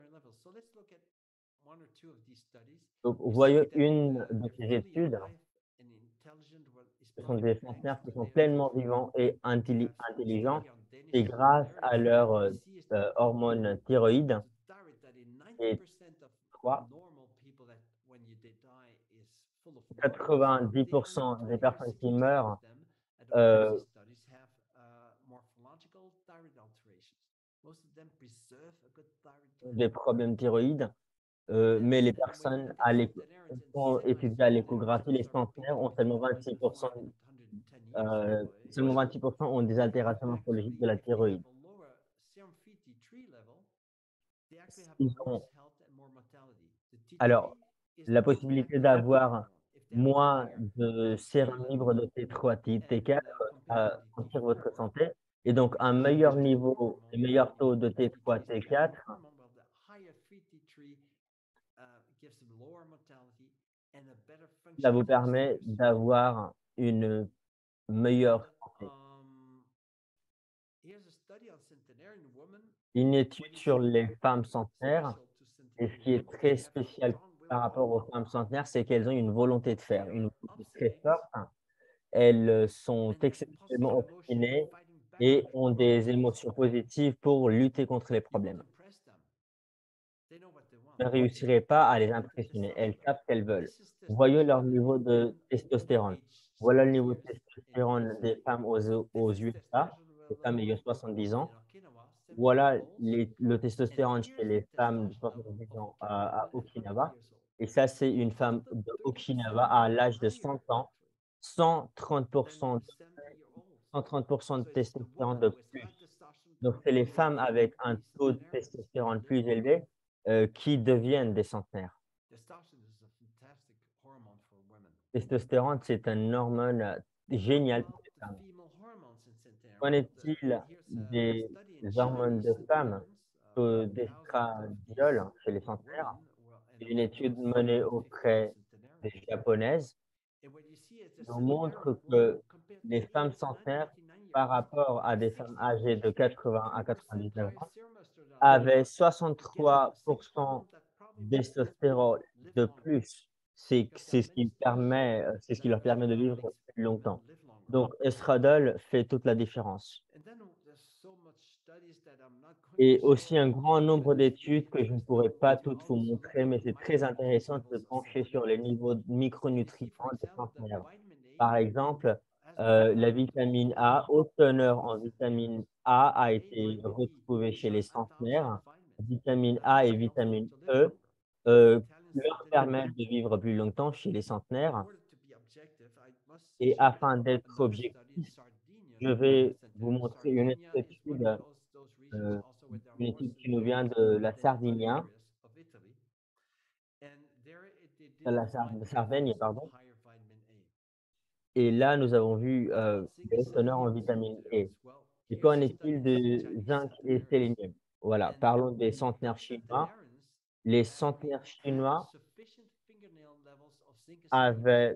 Donc, voyons une de ces études, ce sont des centenaires qui sont pleinement vivants et intelligents et grâce à leur, hormone thyroïde et 3, 90 des personnes qui meurent, heu, ont des problèmes thyroïdes, mais les personnes à l'écho qui sont étudiées à l'échographie, les centenaires ont seulement 26 ont des altérations morphologiques de la thyroïde. Ils ont alors la possibilité d'avoir moins de sérum libre de T3, T4, ça entire votre santé et donc un meilleur niveau et meilleur taux de T3, T4, ça vous permet d'avoir une meilleure santé. Une étude sur les femmes centenaires et ce qui est très spécial par rapport aux femmes centenaires, c'est qu'elles ont une volonté de faire, une volonté très forte. Elles, sont exceptionnellement obstinées et ont des émotions positives pour lutter contre les problèmes. Ne réussiraient pas à les impressionner. Elles savent ce qu'elles veulent. Voyons leur niveau de testostérone. Voilà le niveau de testostérone des femmes aux USA, les femmes ayant 70 ans. Voilà le testostérone chez les femmes de 70 ans à Okinawa et ça, c'est une femme de Okinawa à l'âge de 100 ans, 130 de 130 de testostérone de plus. Donc c'est les femmes avec un taux de testostérone plus élevé, qui deviennent des centenaires. Testostérone, c'est une hormone, géniale pour les femmes. Qu'en est-il des hormones de femmes, d'estradiol chez les centenaires? Une étude menée auprès des japonaises nous montre que les femmes centenaires, par rapport à des femmes âgées de 80 à 99 ans, avaient 63 d'testostérone de plus. C'est ce qui permet, c'est ce qui leur permet de vivre plus longtemps. Donc estradiol fait toute la différence. Et aussi un grand nombre d'études que je ne pourrais pas toutes vous montrer, mais c'est très intéressant de se pencher sur les niveaux de micronutriments des centenaires. Par exemple, la vitamine A, haute teneur en vitamine A été retrouvée chez les centenaires. Vitamine A et vitamine E, leur permettent de vivre plus longtemps chez les centenaires et afin d'être objectif, je vais vous montrer heu, une étude qui nous vient de la Sardinia, de la Sardaigne, pardon, et là, nous avons vu, des hauts teneurs en vitamine E. Et qu'en est-il de zinc et sélénium? Voilà, parlons des centenaires chinois. Les centenaires chinois avaient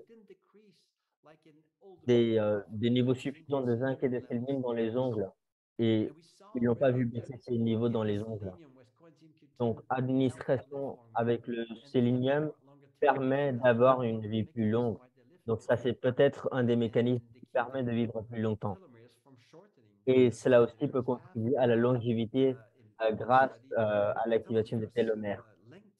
des niveaux suffisants de zinc et de sélénium dans les ongles et ils n'ont pas vu baisser ces niveaux dans les ongles. Donc administration avec le sélénium permet d'avoir une vie plus longue. Donc ça, c'est peut-être un des mécanismes qui permet de vivre plus longtemps. Et cela aussi peut contribuer à la longévité, grâce, à l'activation des télomères,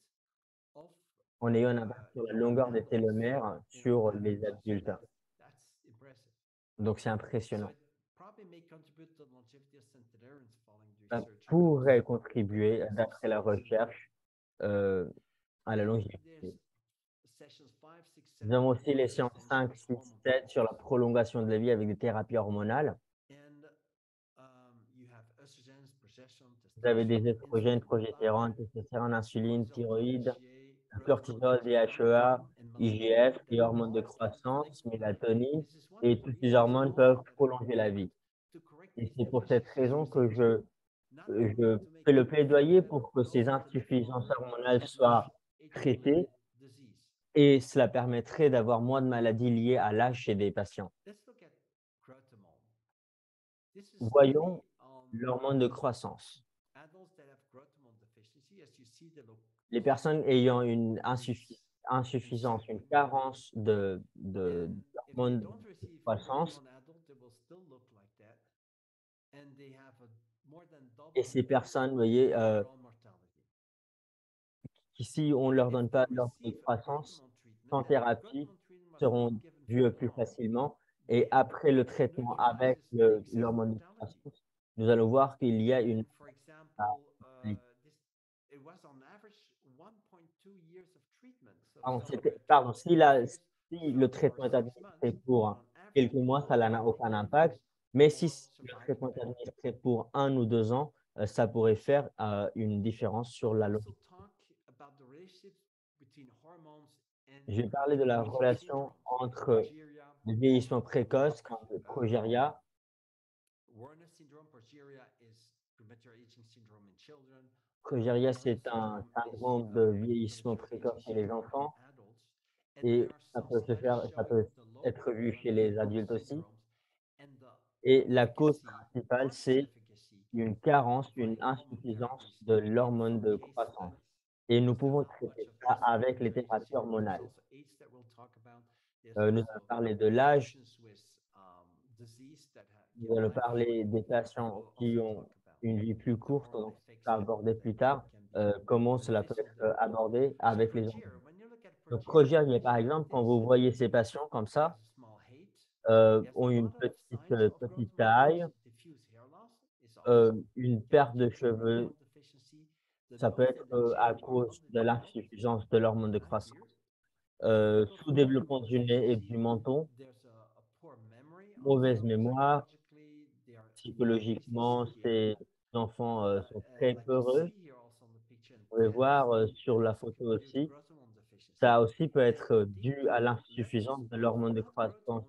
en ayant un impact sur la longueur des télomères sur les adultes. Donc c'est impressionnant. Ça pourrait contribuer, d'après la recherche, heu, à la longévité. Nous avons aussi les séances 5, 6, 7 sur la prolongation de la vie avec des thérapies hormonales. Vous avez des estrogènes, progestérone, testostérone, insuline, thyroïde, cortisol, DHEA, IGF, les hormones de croissance, mélatonine, et toutes ces hormones peuvent prolonger la vie. Et c'est pour cette raison que je fais le plaidoyer pour que ces insuffisances hormonales soient traitées, et cela permettrait d'avoir moins de maladies liées à l'âge chez des patients. Voyons l'hormone de croissance. Les personnes ayant une insuffisance, une carence d'hormones de croissance, et ces personnes, vous voyez, qui si on ne leur donne pas l'hormone de croissance, sans thérapie, seront vues plus facilement, et après le traitement avec l'hormone de croissance, nous allons voir qu'il y a une pardon, si le traitement est administré pour quelques mois, ça n'a aucun impact, mais si le traitement est administré pour 1 ou 2 ans, ça pourrait faire, une différence sur la longévité. Je vais parler de la relation entre le vieillissement précoce, comme le progéria. Progéria, c'est un syndrome de vieillissement précoce chez les enfants, et ça peut être vu chez les adultes aussi, et la cause principale, c'est une carence, une insuffisance de l'hormone de croissance, et nous pouvons traiter ça avec les thérapies hormonales. Nous allons parler de l'âge, nous allons parler des patients qui ont une vie plus courte, donc on va aborder plus tard, comment cela peut être, abordé avec les enfants. Donc Progeria, par exemple, quand vous voyez ces patients comme ça, ont une petite taille, une perte de cheveux, ça peut être, à cause de l'insuffisance de l'hormone de croissance, sous-développement du nez et du menton, mauvaise mémoire, psychologiquement, ces enfants, sont très peureux. Vous pouvez voir, sur la photo aussi, ça aussi peut être, dû à l'insuffisance de l'hormone de croissance.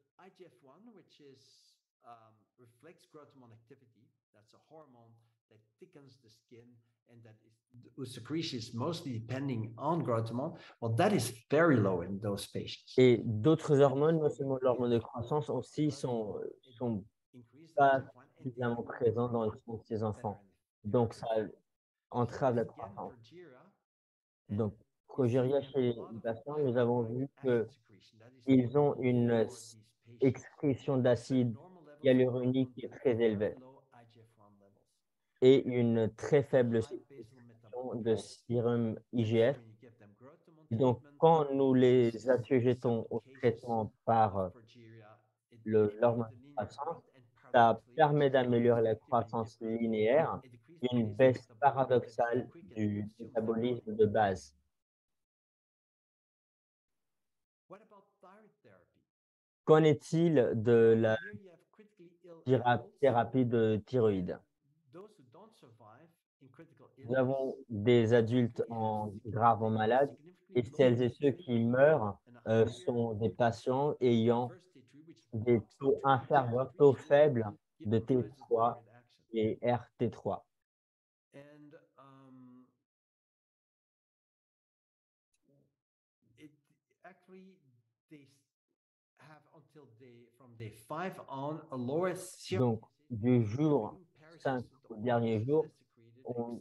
Whose secretion is mostly depending on growth hormone, well, that is very low in those patients. Et d'autres hormones, non seulement l'hormone de croissance aussi, sont pas suffisamment présents dans le sang de ces enfants. Donc ça entrave la croissance. Donc, progeria chez les patients, nous avons vu qu'ils ont une excrétion d'acide hyaluronique qui est très élevée, et une très faible sécrétion de sérum IGF. Donc, quand nous les assujettons au traitement par, l'hormone de croissance, ça permet d'améliorer la croissance linéaire, une baisse paradoxale du métabolisme de base. Qu'en est-il de la thérapie de thyroïde? Nous avons des adultes gravement malades, et celles et ceux qui meurent, sont des patients ayant des taux inférieurs, taux faibles de T3 et RT3. Donc, du jour 5 au dernier jour, on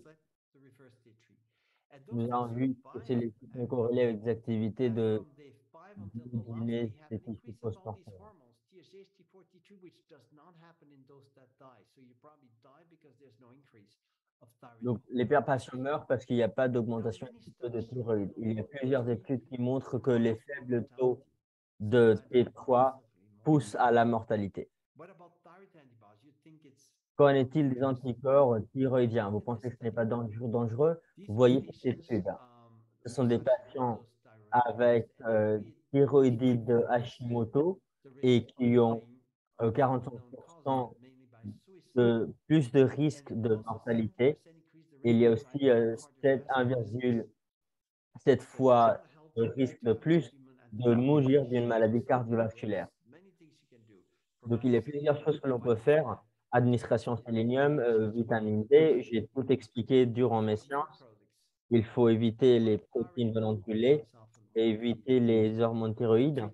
nous avons vu que c'est les qui sont corrélés avec des activités de dîner spécifiques au sport. Donc, les patients meurent parce qu'il n'y a pas d'augmentation du taux de thyroïde. Il y a plusieurs études qui montrent que les faibles taux de T3 poussent à la mortalité. Qu'en est-il des anticorps thyroïdiens? Vous pensez que ce n'est pas dangereux? Vous voyez cette étude. Ce sont des patients avec thyroïdite de Hashimoto et qui ont 45% de plus de risque de mortalité. Il y a aussi 1,7 fois de risque de plus de mourir d'une maladie cardiovasculaire. Donc, il y a plusieurs choses que l'on peut faire. Administration sélénium, vitamine D, j'ai tout expliqué durant mes séances. Il faut éviter les protéines venant du lait et éviter les hormones thyroïdes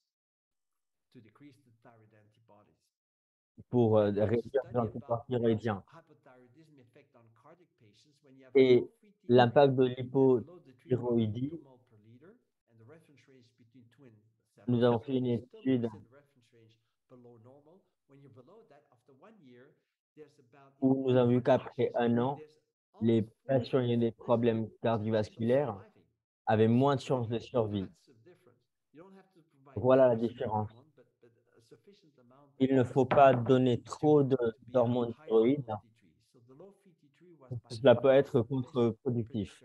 pour réduire les anticorps thyroïdiens. Et l'impact de l'hypothyroïdie, nous avons fait une étude où nous avons vu qu'après 1 an, les patients ayant des problèmes cardiovasculaires avaient moins de chances de survie. Voilà la différence. Il ne faut pas donner trop d'hormones thyroïdes. Cela peut être contre-productif.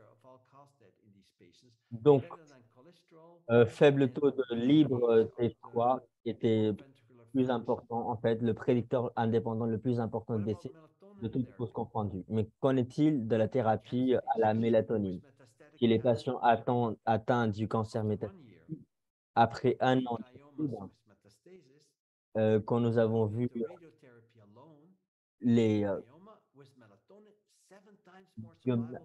Donc, faible taux de libre T3 était plus important, en fait, le prédicteur indépendant le plus important de décès de toutes causes confondues. Mais qu'en est-il de la thérapie à la mélatonine? Chez les patients atteints du cancer métastatique, après 1 an d'études, quand nous avons vu les biom-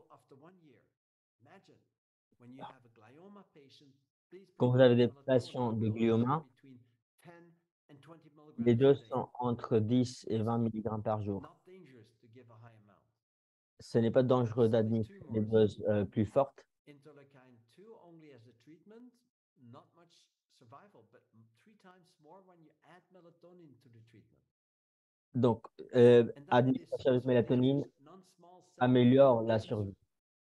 quand vous avez des patients de glioma, les doses sont entre 10 et 20 mg par jour. Ce n'est pas dangereux d'administrer des doses plus fortes. Donc, administration avec mélatonine améliore la survie.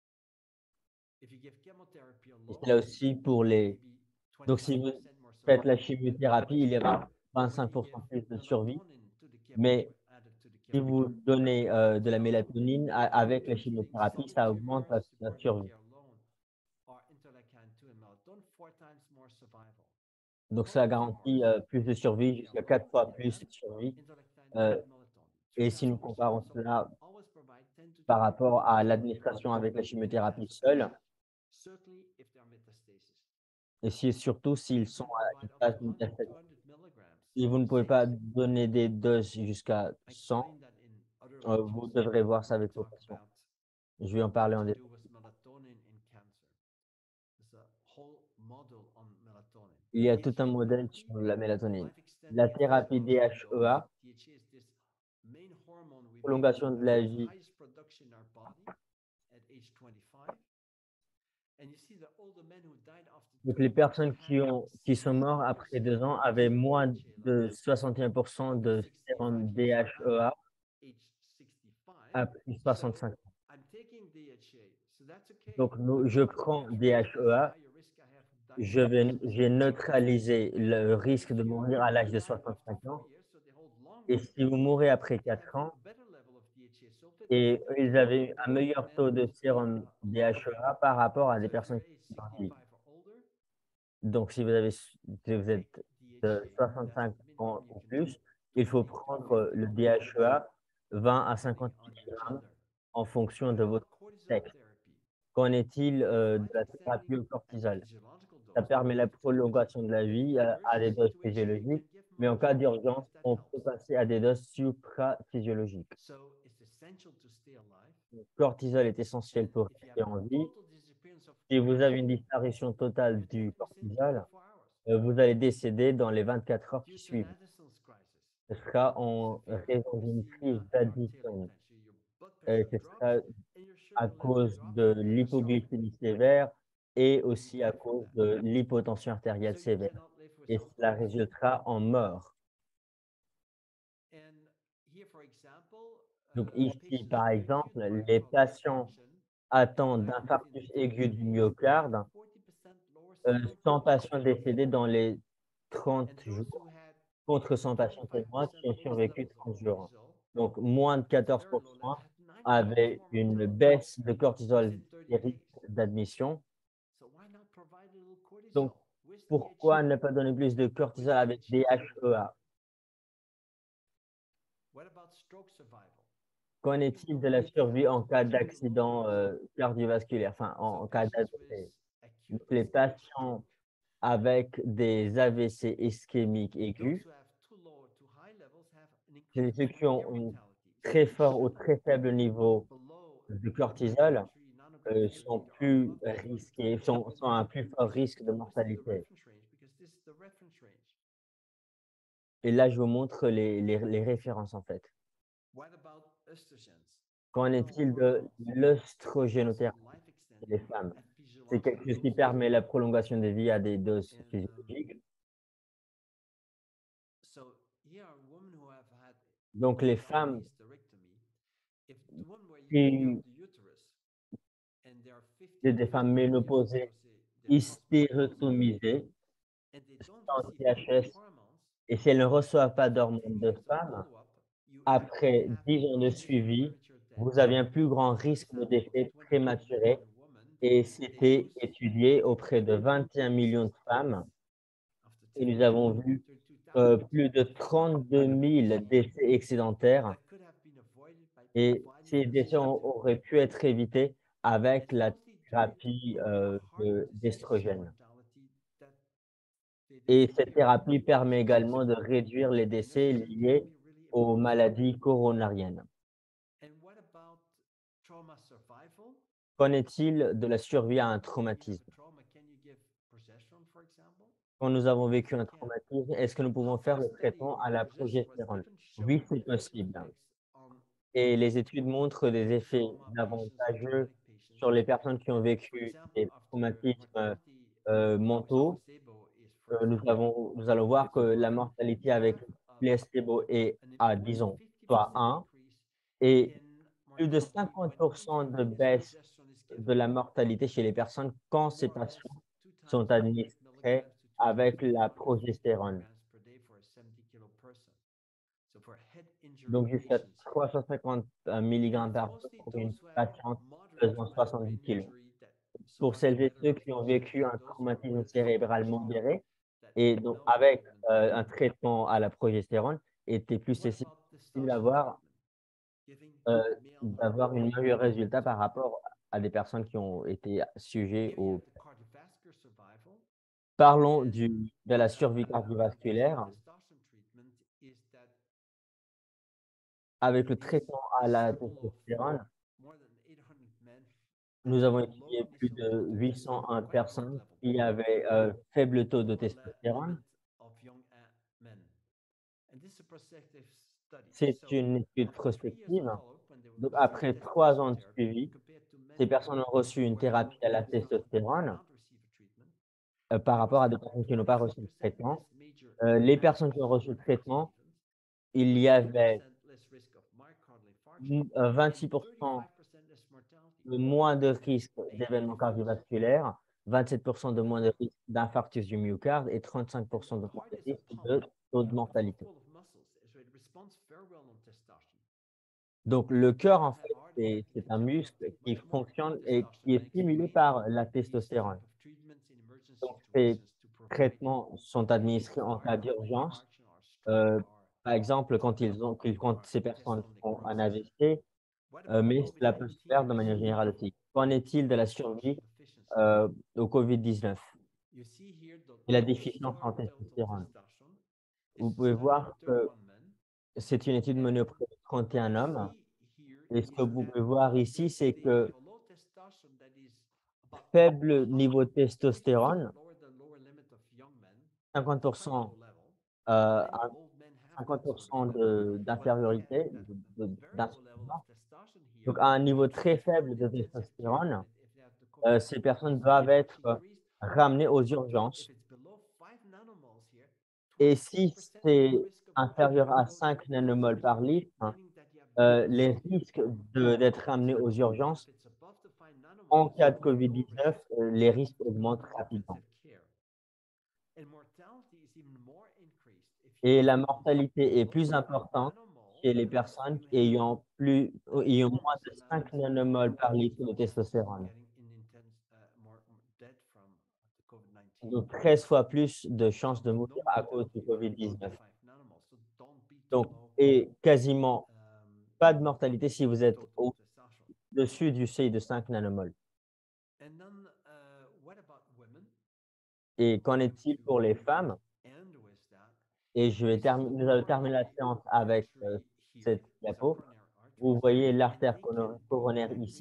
Et c'est là aussi pour les. Donc, si vous faites la chimiothérapie, il y aura 25% plus de survie. Mais si vous donnez de la mélatonine avec la chimiothérapie, ça augmente la survie. Donc, ça garantit plus de survie, jusqu'à 4 fois plus de survie. Et si nous comparons cela par rapport à l'administration avec la chimiothérapie seule, et surtout s'ils sont à une phase métastatique. Si vous ne pouvez pas donner des doses jusqu'à 100, vous devrez voir ça avec vos patients. Je vais en parler en détail. Il y a tout un modèle sur la mélatonine. La thérapie DHEA, prolongation de la vie. Donc, les personnes qui sont mortes après 2 ans avaient moins de 61% de sérum DHEA après 65 ans. Donc, je prends DHEA, j'ai neutralisé le risque de mourir à l'âge de 65 ans. Et si vous mourrez après 4 ans, et ils avaient un meilleur taux de sérum DHEA par rapport à des personnes qui sont en vie. Donc, si vous êtes de 65 ans ou plus, il faut prendre le DHEA 20 à 50 mg en fonction de votre sexe. Qu'en est-il de la thérapie au cortisol? Ça permet la prolongation de la vie à des doses physiologiques, mais en cas d'urgence, on peut passer à des doses supraphysiologiques. Le cortisol est essentiel pour rester en vie. Si vous avez une disparition totale du cortisol, vous allez décéder dans les 24 heures qui suivent. Ce sera en raison d'une crise d'addiction. Ce sera à cause de l'hypoglycémie sévère et aussi à cause de l'hypotension artérielle sévère. Et cela résultera en mort. Donc ici, par exemple, les patients atteints d'infarctus aigu du myocarde, 100 patients décédés dans les 30 jours contre 100 patients témoins qui ont survécu 30 jours. Donc moins de 14 avaient une baisse de cortisol et risque d'admission. Donc pourquoi ne pas donner plus de cortisol avec DHEA? Qu'en est-il de la survie en cas d'accident cardiovasculaire, enfin en cas d'AVC? Donc, les patients avec des AVC ischémiques aigus, c'est ceux qui ont un très fort ou très faible niveau de cortisol, sont plus risqués, sont à un plus fort risque de mortalité. Et là, je vous montre les références en fait. Qu'en est-il de l'œstrogénothérapie chez les femmes? C'est quelque chose qui permet la prolongation de vie à des doses physiologiques. Donc les femmes qui c'est des femmes ménopausées, hystérectomisées, sans IHS, et si elles ne reçoivent pas d'hormones de femme, après 10 ans de suivi, vous avez un plus grand risque de décès prématuré et c'était étudié auprès de 21 millions de femmes et nous avons vu, plus de 32 000 décès excédentaires et ces décès auraient pu être évités avec la thérapie, d'estrogène. Et cette thérapie permet également de réduire les décès liés aux maladies coronariennes. Qu'en est-il de la survie à un traumatisme? Quand nous avons vécu un traumatisme, est-ce que nous pouvons faire le traitement à la progestérone? Oui, c'est possible. Et les études montrent des effets avantageux sur les personnes qui ont vécu des traumatismes, mentaux. Nous allons voir que la mortalité avec placebo est à, disons, soit 1 et plus de 50 de baisse de la mortalité chez les personnes quand ces patients sont administrés avec la progestérone. Donc jusqu'à 350 milligrammes par jour pour une patiente pesant 70 kilos. Pour celles et ceux qui ont vécu un traumatisme cérébral modéré et donc avec, un traitement à la progestérone, étaient plus susceptibles d'avoir une meilleur résultat par rapport à des personnes qui ont été sujets au parlons de la survie cardiovasculaire. Avec le traitement à la testostérone, nous avons étudié plus de 801 personnes qui avaient, faible taux de testostérone. C'est une étude prospective. Donc après 3 ans de suivi, ces personnes ont reçu une thérapie à la testostérone, par rapport à des personnes qui n'ont pas reçu le traitement. Les personnes qui ont reçu le traitement, il y avait 26 de moins de risque d'événements cardiovasculaires, 27 de moins de risque d'infarctus du myocarde et 35 de moins de risque de taux de mortalité. Donc le cœur, en fait, c'est un muscle qui fonctionne et qui est stimulé par la testostérone. Donc ces traitements sont administrés en cas d'urgence, heu, par exemple quand ces personnes ont un AVC, mais cela peut se faire de manière générale aussi. Qu'en est-il de la survie, au COVID-19 et la déficience en testostérone? Vous pouvez voir que c'est une étude menée auprès de 31 hommes et ce que vous pouvez voir ici, c'est que faible niveau de testostérone, 50 à 50 d'infériorité, d'insuffisance. Donc à un niveau très faible de testostérone, ces personnes doivent être, ramenées aux urgences et si c'est inférieur à 5 nanomoles par litre, les risques d'être amené aux urgences en cas de COVID-19, les risques augmentent rapidement. Et la mortalité est plus importante chez les personnes ayant moins de 5 nanomoles par litre de testostérone. Donc 13 fois plus de chances de mourir à cause du COVID-19. Donc et quasiment pas de mortalité si vous êtes au-dessus du seuil de 5 nanomoles. Et qu'en est-il pour les femmes? Et nous allons terminer la séance avec, cette diapo. Vous voyez l'artère coronaire ici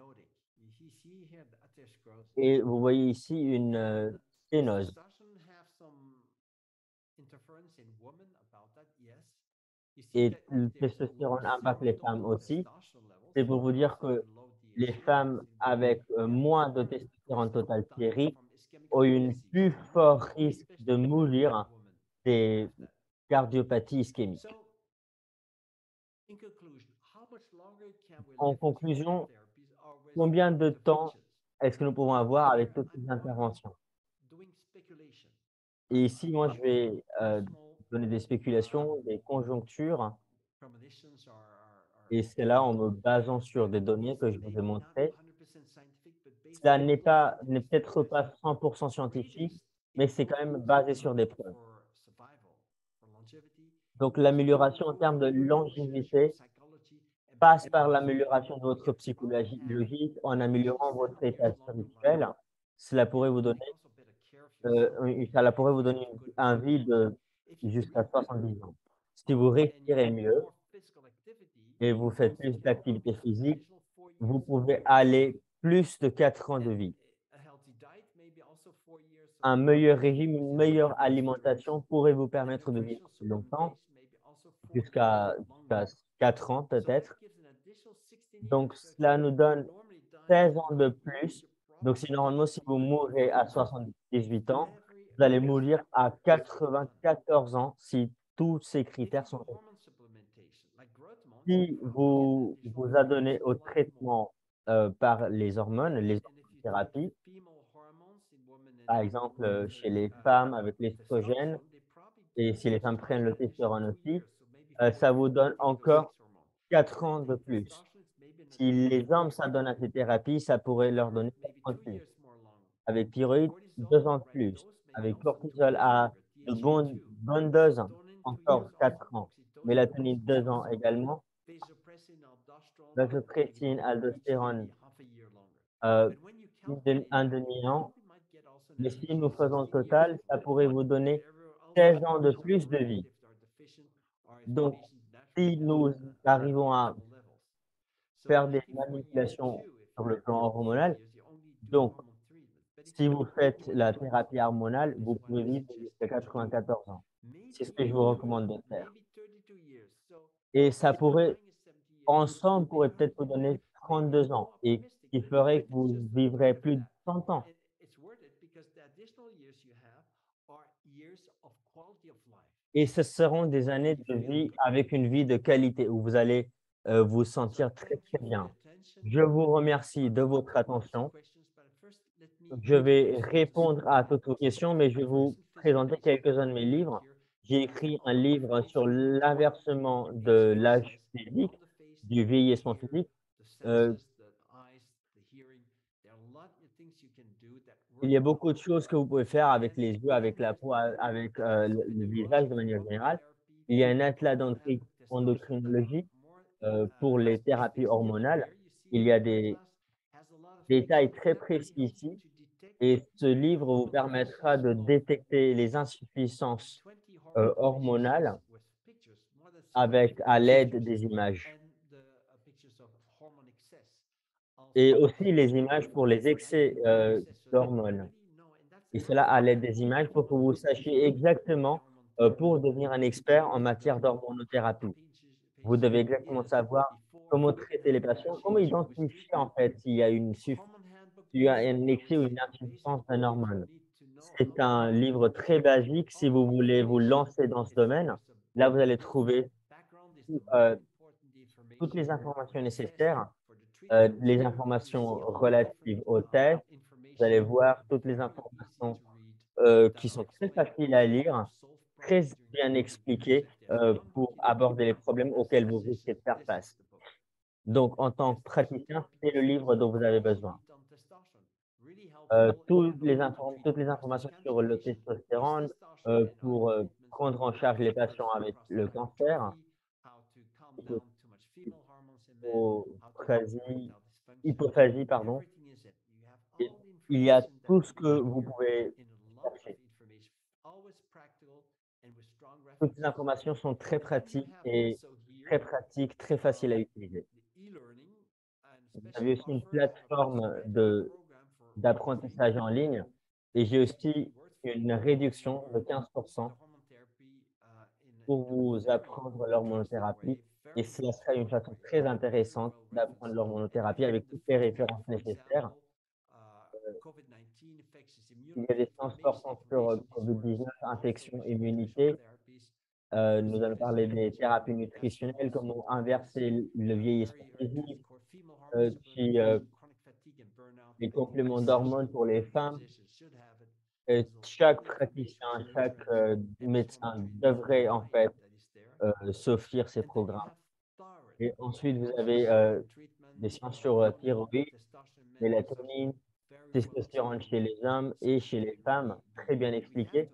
et vous voyez ici une, sténose. Et le testostérone impacte les femmes aussi. C'est pour vous dire que les femmes avec, moins de testostérone total sérique ont une plus fort risque de mourir des cardiopathies ischémiques. En conclusion, combien de temps est-ce que nous pouvons avoir avec toutes ces interventions? Et ici, moi, je vais, donner des spéculations, des conjonctures et c'est là en me basant sur des données que je vous ai montrées. Cela n'est peut-être pas 100 scientifique, mais c'est quand même basé sur des preuves. Donc l'amélioration en termes de longévité passe par l'amélioration de votre psychologie logique en améliorant votre état spirituel. Cela pourrait vous donner, cela pourrait vous donner un vie de jusqu'à 70 ans. Si vous respirez mieux et vous faites plus d'activité physique, vous pouvez aller plus de 4 ans de vie. Un meilleur régime, une meilleure alimentation pourrait vous permettre de vivre plus longtemps, jusqu'à 4 ans peut-être. Donc cela nous donne 16 ans de plus. Donc si normalement, si vous mourrez à 78 ans, vous allez mourir à 94 ans si tous ces critères sont respectés. Si vous adonnez au traitement, par les hormones, les hormonothérapies, par exemple, chez les femmes avec l'estrogène et si les femmes prennent le testostérone aussi, ça vous donne encore 4 ans de plus. Si les hommes s'adonnent à ces thérapies, ça pourrait leur donner 4 ans de plus. Avec thyroïde, 2 ans de plus. Avec cortisol à de bonnes doses, encore 4 ans. Mélatonine, 2 ans également. Vasopressine, aldostérone, heu, un demi-an. Mais si nous faisons le total, ça pourrait vous donner 16 ans de plus de vie. Donc, si nous arrivons à faire des manipulations sur le plan hormonal, donc si vous faites la thérapie hormonale, vous pouvez vivre jusqu'à 94 ans. C'est ce que je vous recommande de faire et ça pourrait ensemble pourrait peut-être vous donner 32 ans et qui ferait que vous vivrez plus de 100 ans. Et ce seront des années de vie avec une vie de qualité où vous allez, vous sentir très, très bien. Je vous remercie de votre attention. Je vais répondre à toutes vos questions, mais je vais vous présenter quelques-uns de mes livres. J'ai écrit un livre sur l'inversement de l'âge physique, du vieillissement physique. Heu, il y a beaucoup de choses que vous pouvez faire avec les yeux, avec la peau, avec, le visage de manière générale. Il y a un atlas endocrinologie, pour les thérapies hormonales. Il y a des détails très précis ici et ce livre vous permettra de détecter les insuffisances, hormonales à l'aide des images et aussi les images pour les excès, d'hormones et cela à l'aide des images pour que vous sachiez exactement, pour devenir un expert en matière d'hormonothérapie. Vous devez exactement savoir comment traiter les patients, comment identifier en fait s'il y a un excès ou une insuffisance d'un hormone. C'est un livre très basique si vous voulez vous lancer dans ce domaine Là, vous allez trouver euh, toutes les informations nécessaires, les informations relatives au test. Vous allez voir toutes les informations qui sont très faciles à lire, très bien expliquées pour aborder les problèmes auxquels vous risquez de faire face. Donc, en tant que praticien, c'est le livre dont vous avez besoin. Toutes les informations sur le testostérone pour prendre en charge les patients avec le cancer, hypophasie, hypophasie, pardon. Et il y a tout ce que vous pouvez chercher. Toutes ces informations sont très pratiques, très faciles à utiliser. Vous avez aussi une plateforme d'apprentissage en ligne et j'ai aussi une réduction de 15 pour vous apprendre l'hormonothérapie et cela sera une façon très intéressante d'apprendre l'hormonothérapie avec toutes les références nécessaires. Il y a des sciences portant sur COVID-19, infection, immunité. Nous allons parler des thérapies nutritionnelles, comment inverser le vieillissement physique, puis les compléments d'hormones pour les femmes. Chaque praticien, chaque médecin devrait en fait s'offrir ces programmes. Et ensuite, vous avez des sciences sur thyroïde, mélatonine, testostérone chez les hommes et chez les femmes, très bien expliquées.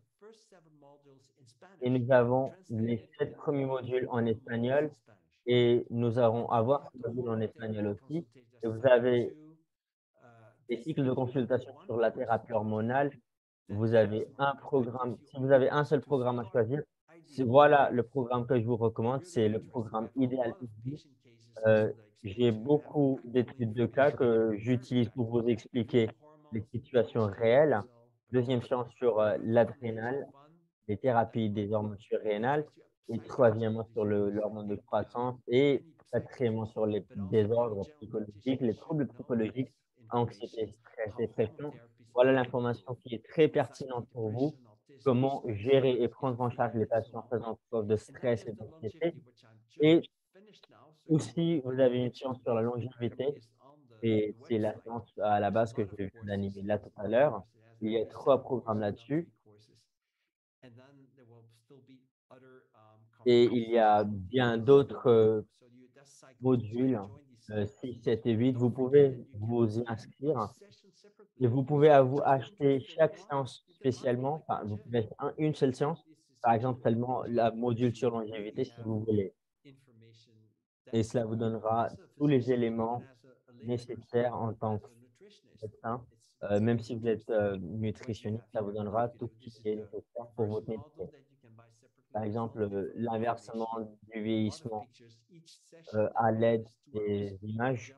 Et nous avons les 7 premiers modules en espagnol et nous allons avoir ce module en espagnol aussi. Et vous avez des cycles de consultation sur la thérapie hormonale. Vous avez un programme, si vous avez un seul programme à choisir, voilà le programme que je vous recommande, c'est le programme idéal pour vous. J'ai beaucoup d'études de cas que j'utilise pour vous expliquer les situations réelles. Deuxième chance sur l'adrénal, les thérapies des hormones surrénales et troisièmement sur l'hormone de croissance et quatrièmement sur les désordres psychologiques, les troubles psychologiques, anxiété, stress, dépression. Voilà l'information qui est très pertinente pour vous. Comment gérer et prendre en charge les patients faisant preuve de stress et d'anxiété. Et aussi, vous avez une science sur la longévité et c'est la science à la base que je viens d'animer là tout à l'heure. Il y a 3 programmes là-dessus. Et il y a bien d'autres, modules, 6, 7 et 8. Vous pouvez vous y inscrire et vous pouvez acheter chaque séance spécialement. Enfin, vous pouvez acheter une seule séance, par exemple seulement la module sur longévité si vous voulez et cela vous donnera tous les éléments nécessaires en tant que médecin. Même si vous êtes, nutritionniste, ça vous donnera tout ce qui est nécessaire pour votre métier. Par exemple, l'inversement du vieillissement, à l'aide des images.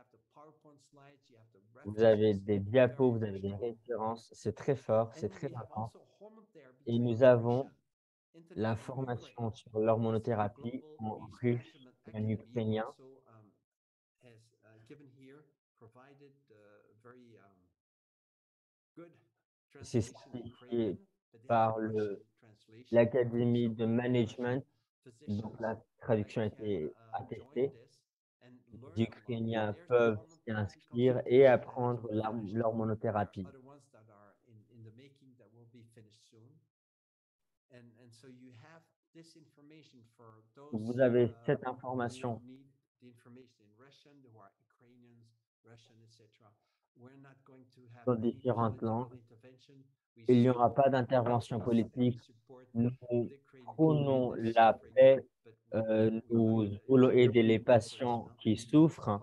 Vous avez des diapos, vous avez des références, c'est très fort, c'est très intense et nous avons la formation sur l'hormonothérapie en russe et en ukrainien. C'est certifié par l'Académie de management, donc la traduction a été attestée. Les Ukrainiens peuvent s'y inscrire et apprendre l'hormonothérapie. Vous avez cette information dans différentes langues. Il n'y aura pas d'intervention politique. Nous prônons la paix, nous voulons aider les patients qui souffrent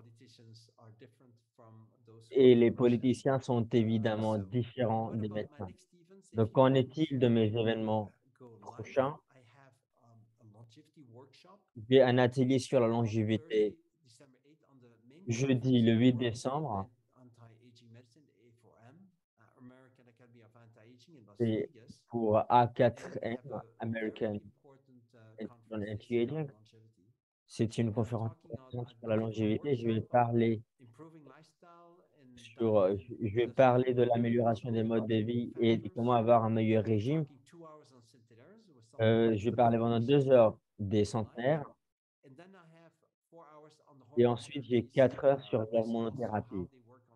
et les politiciens sont évidemment différents des médecins. Donc, qu'en est-il de mes événements prochains? J'ai un atelier sur la longévité jeudi le 8 décembre. C'est pour A4M, American Institute on Anti-Aging. C'est une conférence sur la longévité. Je vais parler de l'amélioration des modes de vie et de comment avoir un meilleur régime. Je vais parler pendant 2 heures des centenaires et ensuite j'ai 4 heures sur l'hormonothérapie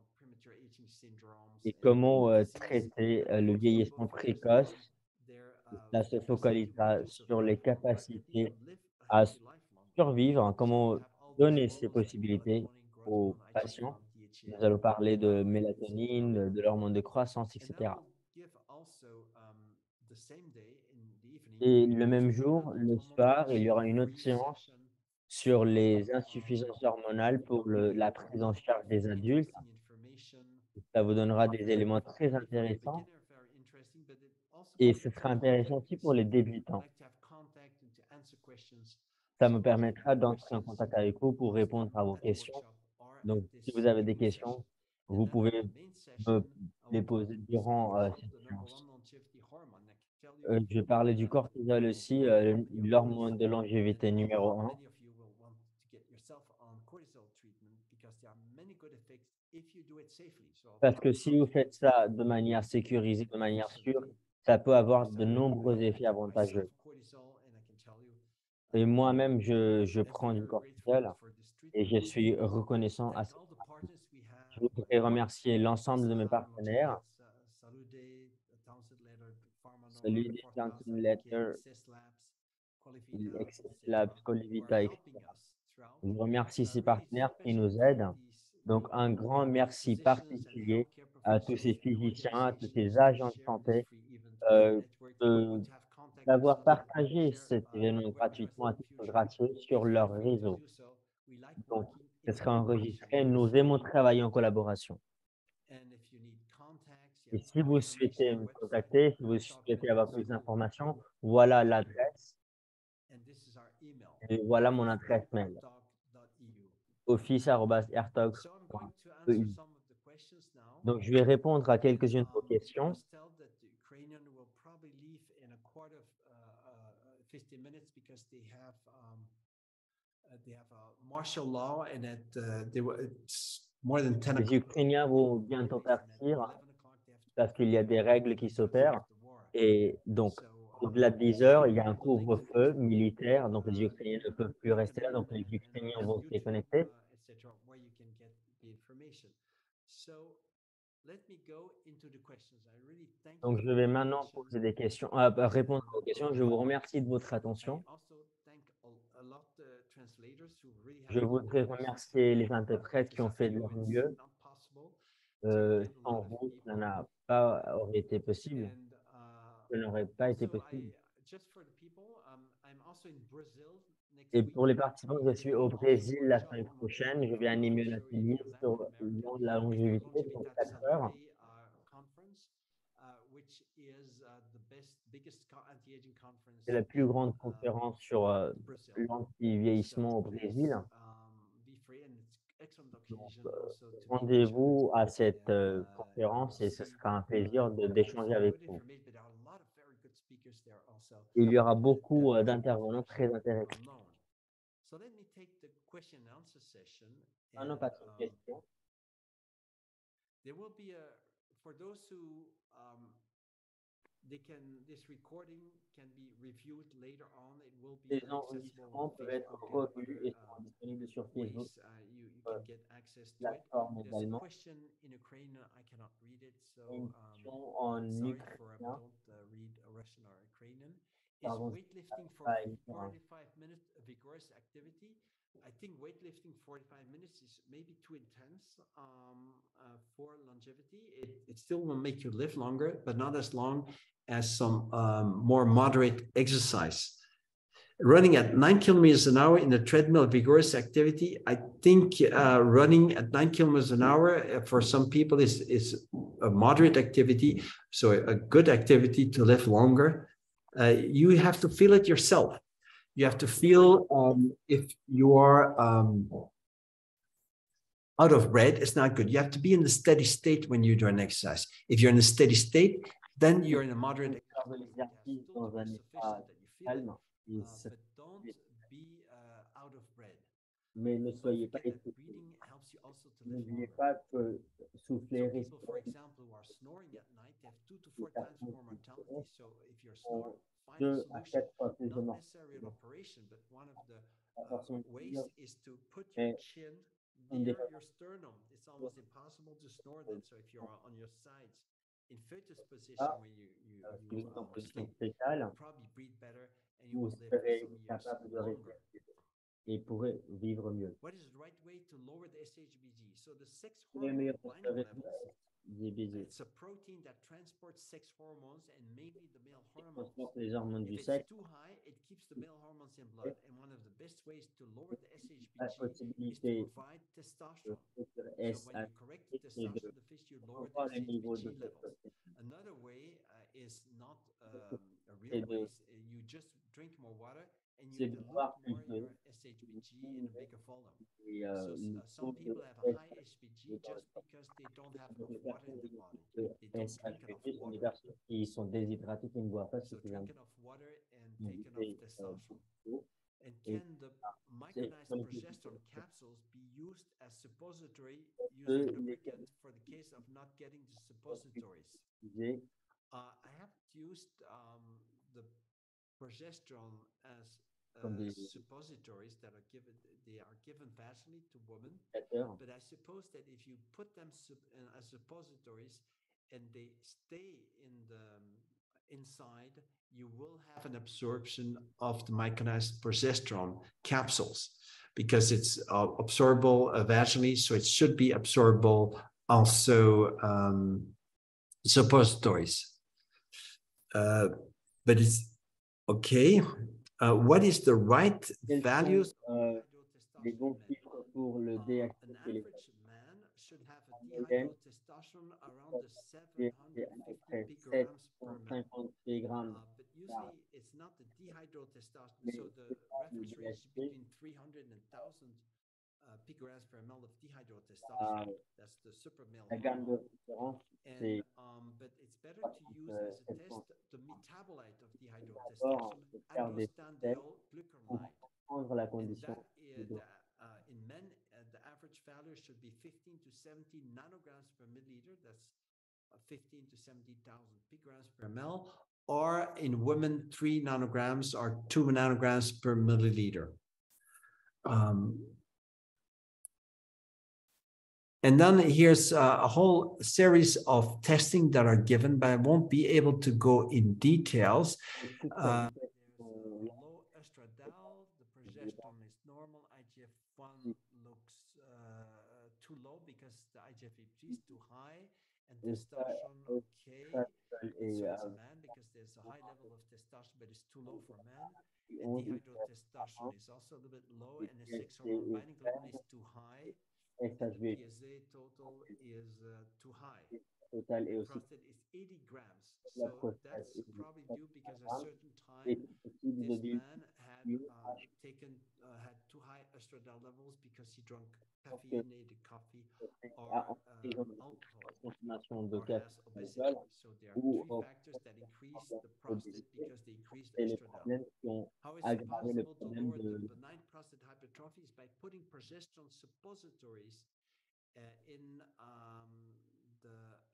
et comment, traiter, le vieillissement précoce. Là se focalisera sur les capacités à survivre, hein, comment donner ces possibilités aux patients. Nous allons parler de mélatonine, de l'hormone de croissance et cetera. Et le même jour, le soir, il y aura une autre séance sur les insuffisances hormonales pour la prise en charge des adultes. Ça vous donnera des éléments très intéressants et ce sera intéressant aussi pour les débutants. Ça me permettra d'entrer en contact avec vous pour répondre à vos questions. Donc, si vous avez des questions, vous pouvez me les poser durant, cette séance. Je vais parler du cortisol aussi, l'hormone de longévité numéro un. Parce que si vous faites ça de manière sécurisée, de manière sûre, ça peut avoir de nombreux effets avantageux. Et moi-même, je prends du cortisol et je suis reconnaissant à cette pratique. Je voudrais remercier l'ensemble de mes partenaires, celui des Johnson Letter, Access Labs, Colivita, etc. Je remercie ces partenaires qui nous aident. Donc, un grand merci particulier à tous ces physiciens, à tous ces agents de santé, euh, de- d'avoir partagé cet événement gratuitement à titre gratuit sur leur réseau. Donc, ce sera enregistré. Nous aimons travailler en collaboration. Et si vous souhaitez me contacter, si vous souhaitez avoir plus d'informations, voilà l'adresse et voilà mon adresse mail, office@airtalks.eu. Donc, je vais répondre à quelques-unes de vos questions. Martial law and it's more than 10 Les o'clock. Ukrainiens vont bientôt partir parce qu'il y a des règles qui s'opèrent. Et donc, au-delà de 10 heures, il y a un couvre-feu militaire. Donc, les Ukrainiens ne peuvent plus rester là. Donc, les Ukrainiens vont se déconnecter. Donc, je vais maintenant poser des questions, répondre aux questions. Je vous remercie de votre attention. Je voudrais remercier les interprètes qui ont fait de leur mieux. Sans vous, ça n'a pas aurait été possible. Ça n'aurait pas été possible. Et pour les participants, je suis au Brésil la semaine prochaine. Je vais animer un atelier sur la longévité pour 4 heures. C'est la plus grande conférence sur l'anti-vieillissement au Brésil. Donc, rendez-vous à cette conférence et ce sera un plaisir d'échanger avec vous. Il y aura beaucoup d'intervenants très intéressants. Maintenant, passons aux questions. Les enregistrements peuvent être revus et seront disponibles sur Facebook, euh, plateforme également. Une question en ukrainien. Pardon, je n'arrive pas à lire, hein. It still will make you live longer, but not as long as some more moderate exercise. Running at 9 kilometers an hour in a treadmill, vigorous activity. I think running at 9 kilometers an hour for some people is a moderate activity, so a good activity to live longer. You have to feel it yourself. You have to feel if you are out of breath, it's not good. You have to be in the steady state when you do an exercise. If you're in a steady state, then you're in a moderate. Faire de l'exercice dans un état calme. But don't be out of breath. Mais ne So if soyez you pas get that essoufflé. breathing helps you also to live N'oubliez longer. pas que souffler, So people, for respirer, example, who are snoring at night, have 2 to 4 times more mortality. So if you're smart, find a 2 à solution. 4 fois plus de Not morts. necessarily an operation, but one of the Pas forcément ways plusieurs, is to put your mais chin une des near your sternum. It's almost impossible to snore that. So if you're on your sides, in fetus position façons, where si vous êtes en position sleep, fétale, you'll probably breathe better and you vous will live serez some years capable de longer. respirer et pourrez vivre mieux. What is the right way to lower the SHBG? So the sex Quel est le hormone meilleur pour binding réduire levels, les baisers? it's a protein that transports sex hormones and mainly the male hormones. Transporte les hormones If du it's sexe, too high, it keeps the male hormones in blood. And one of the best ways to lower the la SHBG is to possibilité provide de testosterone. réduire So when you SH correct the et de testosterone deficit, you lower the revoir les niveaux de SHBG levels. testosterone. Another way is not a C'est real de- way. You just drink more water and you c'est de dilute boire plus more d'eau. your SHBG in a bigger volume. Et So le some taux de people have a high SH HBG just because they don't have donc enough les water in personnes their body. de They don't drink SHBG enough sont des water. personnes qui sont déshydratées, qui ne boivent pas So suffisamment drink enough water and d'eau. take enough testosterone. And Et can the c'est micronized comme progesterone capsules be used as suppository que using les lubricant for the case of not getting the suppositories? utiliser I have used the progesterone as comme des suppositories that are given. They are given vaginally to women. indicateurs. But I suppose that if you put them as suppositories and they stay in the inside, you will have an absorption of the micronized progesterone capsules because it's absorbable vaginally, so it should be absorbable also suppositories. But it's okay. What is the right Quels values? sont les bons chiffres pour le An DHT et les average man should have a moyenne? dihydrotestosterone around the C'est à peu 750 près picograms per ml. 750 mg. But usually it's not the dihydrotestosterone. Mais So the c'est pas le reference range is DHT, between 300 and 1,000 picograms per ml of dihydrotestosterone. That's the super male la gamme de hormone. référence, And c'est but it's better to use as a test the metabolite of d'abord dihydrotestosterone, de faire des tests androstenediol pour glucuronide. prendre la And condition that in men, the average value should be 15 to 17 nanograms per milliliter. That's 15 to 17,000 picograms per ml. Or in women, 3 nanograms or 2 nanograms per milliliter. And then here's a whole series of testing that are given, but I won't be able to go in details. Low estradiol, the progesterone is normal. IGF-1 looks too low because the IGF-1 is too high, and testosterone okay. So it's a man because there's a high level of testosterone, but it's too low for men. And dihydrotestosterone is also a little bit low, and the sex hormone binding globulin is too high. SHB PSA total is too high. total et aussi Prostate is 80 grams. la So prostate that's est probably due because at a certain time est possible de this vivre man had taken had too high estradiol levels because he drank caffeinated coffee or alcohol consommation de or café has obesity. d'alcool So there are ou 3 factors that increase the prostate because they increase the c'est les estradiol. problèmes qui ont How is it aggravé le possible to problème lower the de benign prostate hypertrophy? Is by putting progesterone suppositories in the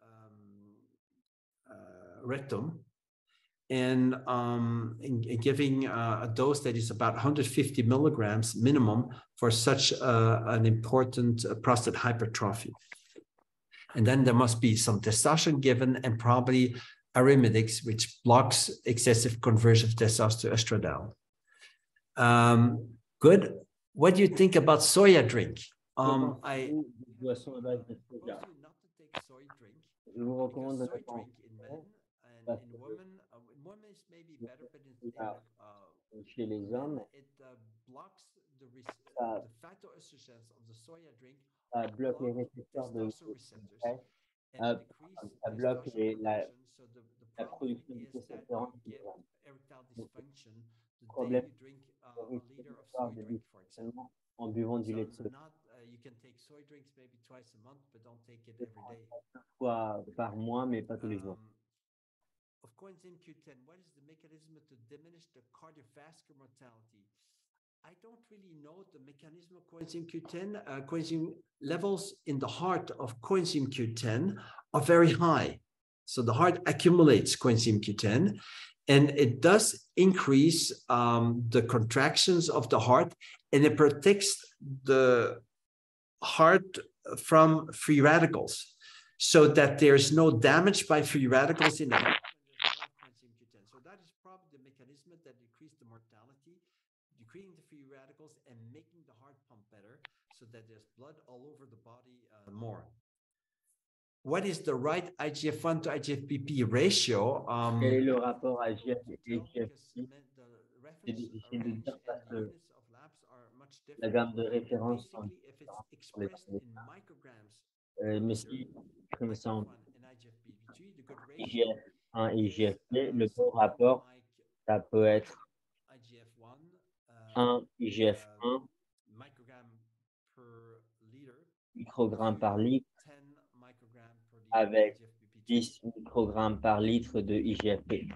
rectum and giving a dose that is about 150 milligrams minimum for such an important prostate hypertrophy. And then there must be some testosterone given and probably arimidex, which blocks excessive conversion of testosterone to estradiol. Good. What do you think about soya drink? I boisson à base de soja. propose you not to take soy drink. Je vous recommande de Soy ne pas en drink in men and parce in que women is maybe better, but chez les men hommes, it blocks the ça, phytoestrogens of the soya drink, ça bloque les block récepteurs de testosterone receptors euh, and decrease ça bloque testosterone production. So the la problem production de is that testostérone. you get erectile dysfunction the day Problème you drink a risque liter of d'avoir soy des drink, for example. dysfonctionnements en buvant du So lait de soja not you can take soy drinks maybe twice a month, but don't take it every day. 2 fois par mois, mais pas tous les jours. Of coenzyme Q10, what is the mechanism to diminish the cardiovascular mortality? I don't really know the mechanism of coenzyme Q10. Coenzyme levels in the heart of coenzyme Q10 are very high. So the heart accumulates coenzyme Q10, and it does increase the contractions of the heart, and it protects the heart from free radicals, so that there's no damage by free radicals in the heart. So that is probably the mechanism that decreases the mortality, decreasing the free radicals and making the heart pump better, so that there's blood all over the body more. What is the right IGF-1 to IGF-BP ratio? Quel est le rapport IGF et IGF-1? C'est difficile de dire parce que la gamme de référence sont différentes pour les mais si je me sens IGF-1 et IGF-P, le bon rapport, ça peut être 1 IGF-1 microgrammes par litre avec 10 microgrammes par litre de IGF-P.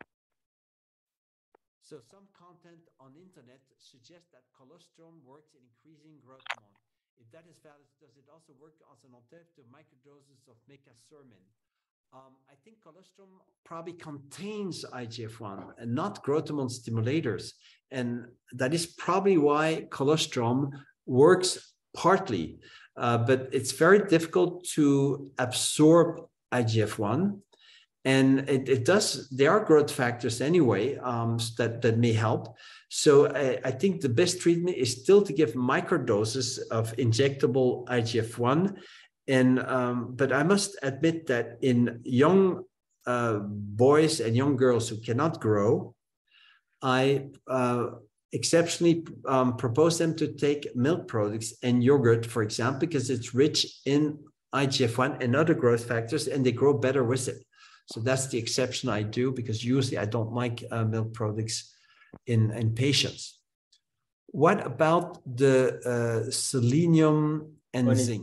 So some content on internet suggests that colostrum works in increasing growth hormone. If that is valid, does it also work as an alternative to microdoses of mecasermin? I think colostrum probably contains IGF-1 and not growth hormone stimulators. And that is probably why colostrum works partly, but it's very difficult to absorb IGF-1. And it does, there are growth factors anyway that may help. So I think the best treatment is still to give microdoses of injectable IGF-1. And but I must admit that in young boys and young girls who cannot grow, I exceptionally propose them to take milk products and yogurt, for example, because it's rich in IGF-1 and other growth factors, and they grow better with it. So that's the exception I do, because usually I don't like milk products in patients. What about the selenium and zinc?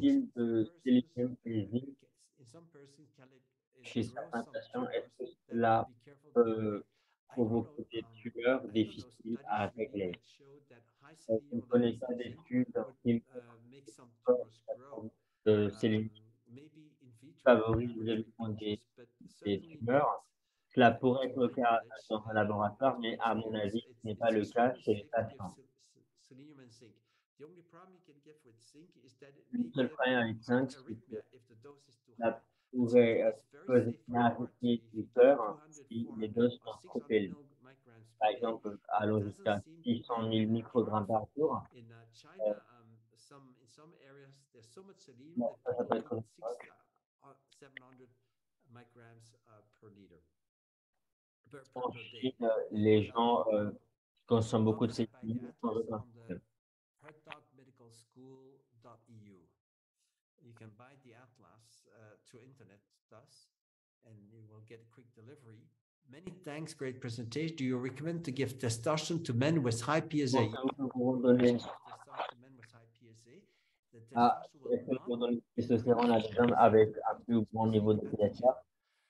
Chez certains patients, est-ce que cela peut provoquer des tumeurs difficiles à régler? On ne connaît pas d'études qui de sélénium favorise le développement des tumeurs. Cela pourrait être le cas dans un laboratoire, mais à mon avis, ce n'est pas le cas chez les patients. Le seul problème avec zinc, c'est que ça pourrait causer une arythmie du cœur si les doses sont trop élevées. Par exemple, allons jusqu'à 600 000 microgrammes par jour. Ça peut être 700 micrograms per liter. En Chine, les gens consomment beaucoup de ces huiles sans aucun problème. heartdogmedicalschool.eu. You can buy the atlas through internet thus, and you will get a quick delivery. Many thanks, great presentation. Do you recommend to give testosterone to men with high PSA? Est-ce que pour donner du testostérone à des hommes avec un plus grand niveau de PSA,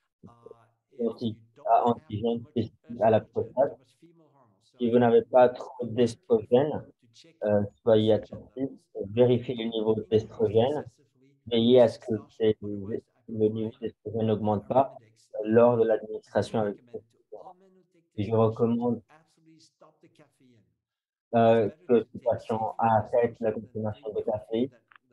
antigène spécifique à la prostate, si vous n'avez pas trop d'estrogène, soyez attentif, vérifiez le niveau d'estrogène, veillez à ce que le niveau d'estrogène n'augmente pas lors de l'administration avec le testostérone. Et je recommande que ce patient arrête la consommation de café.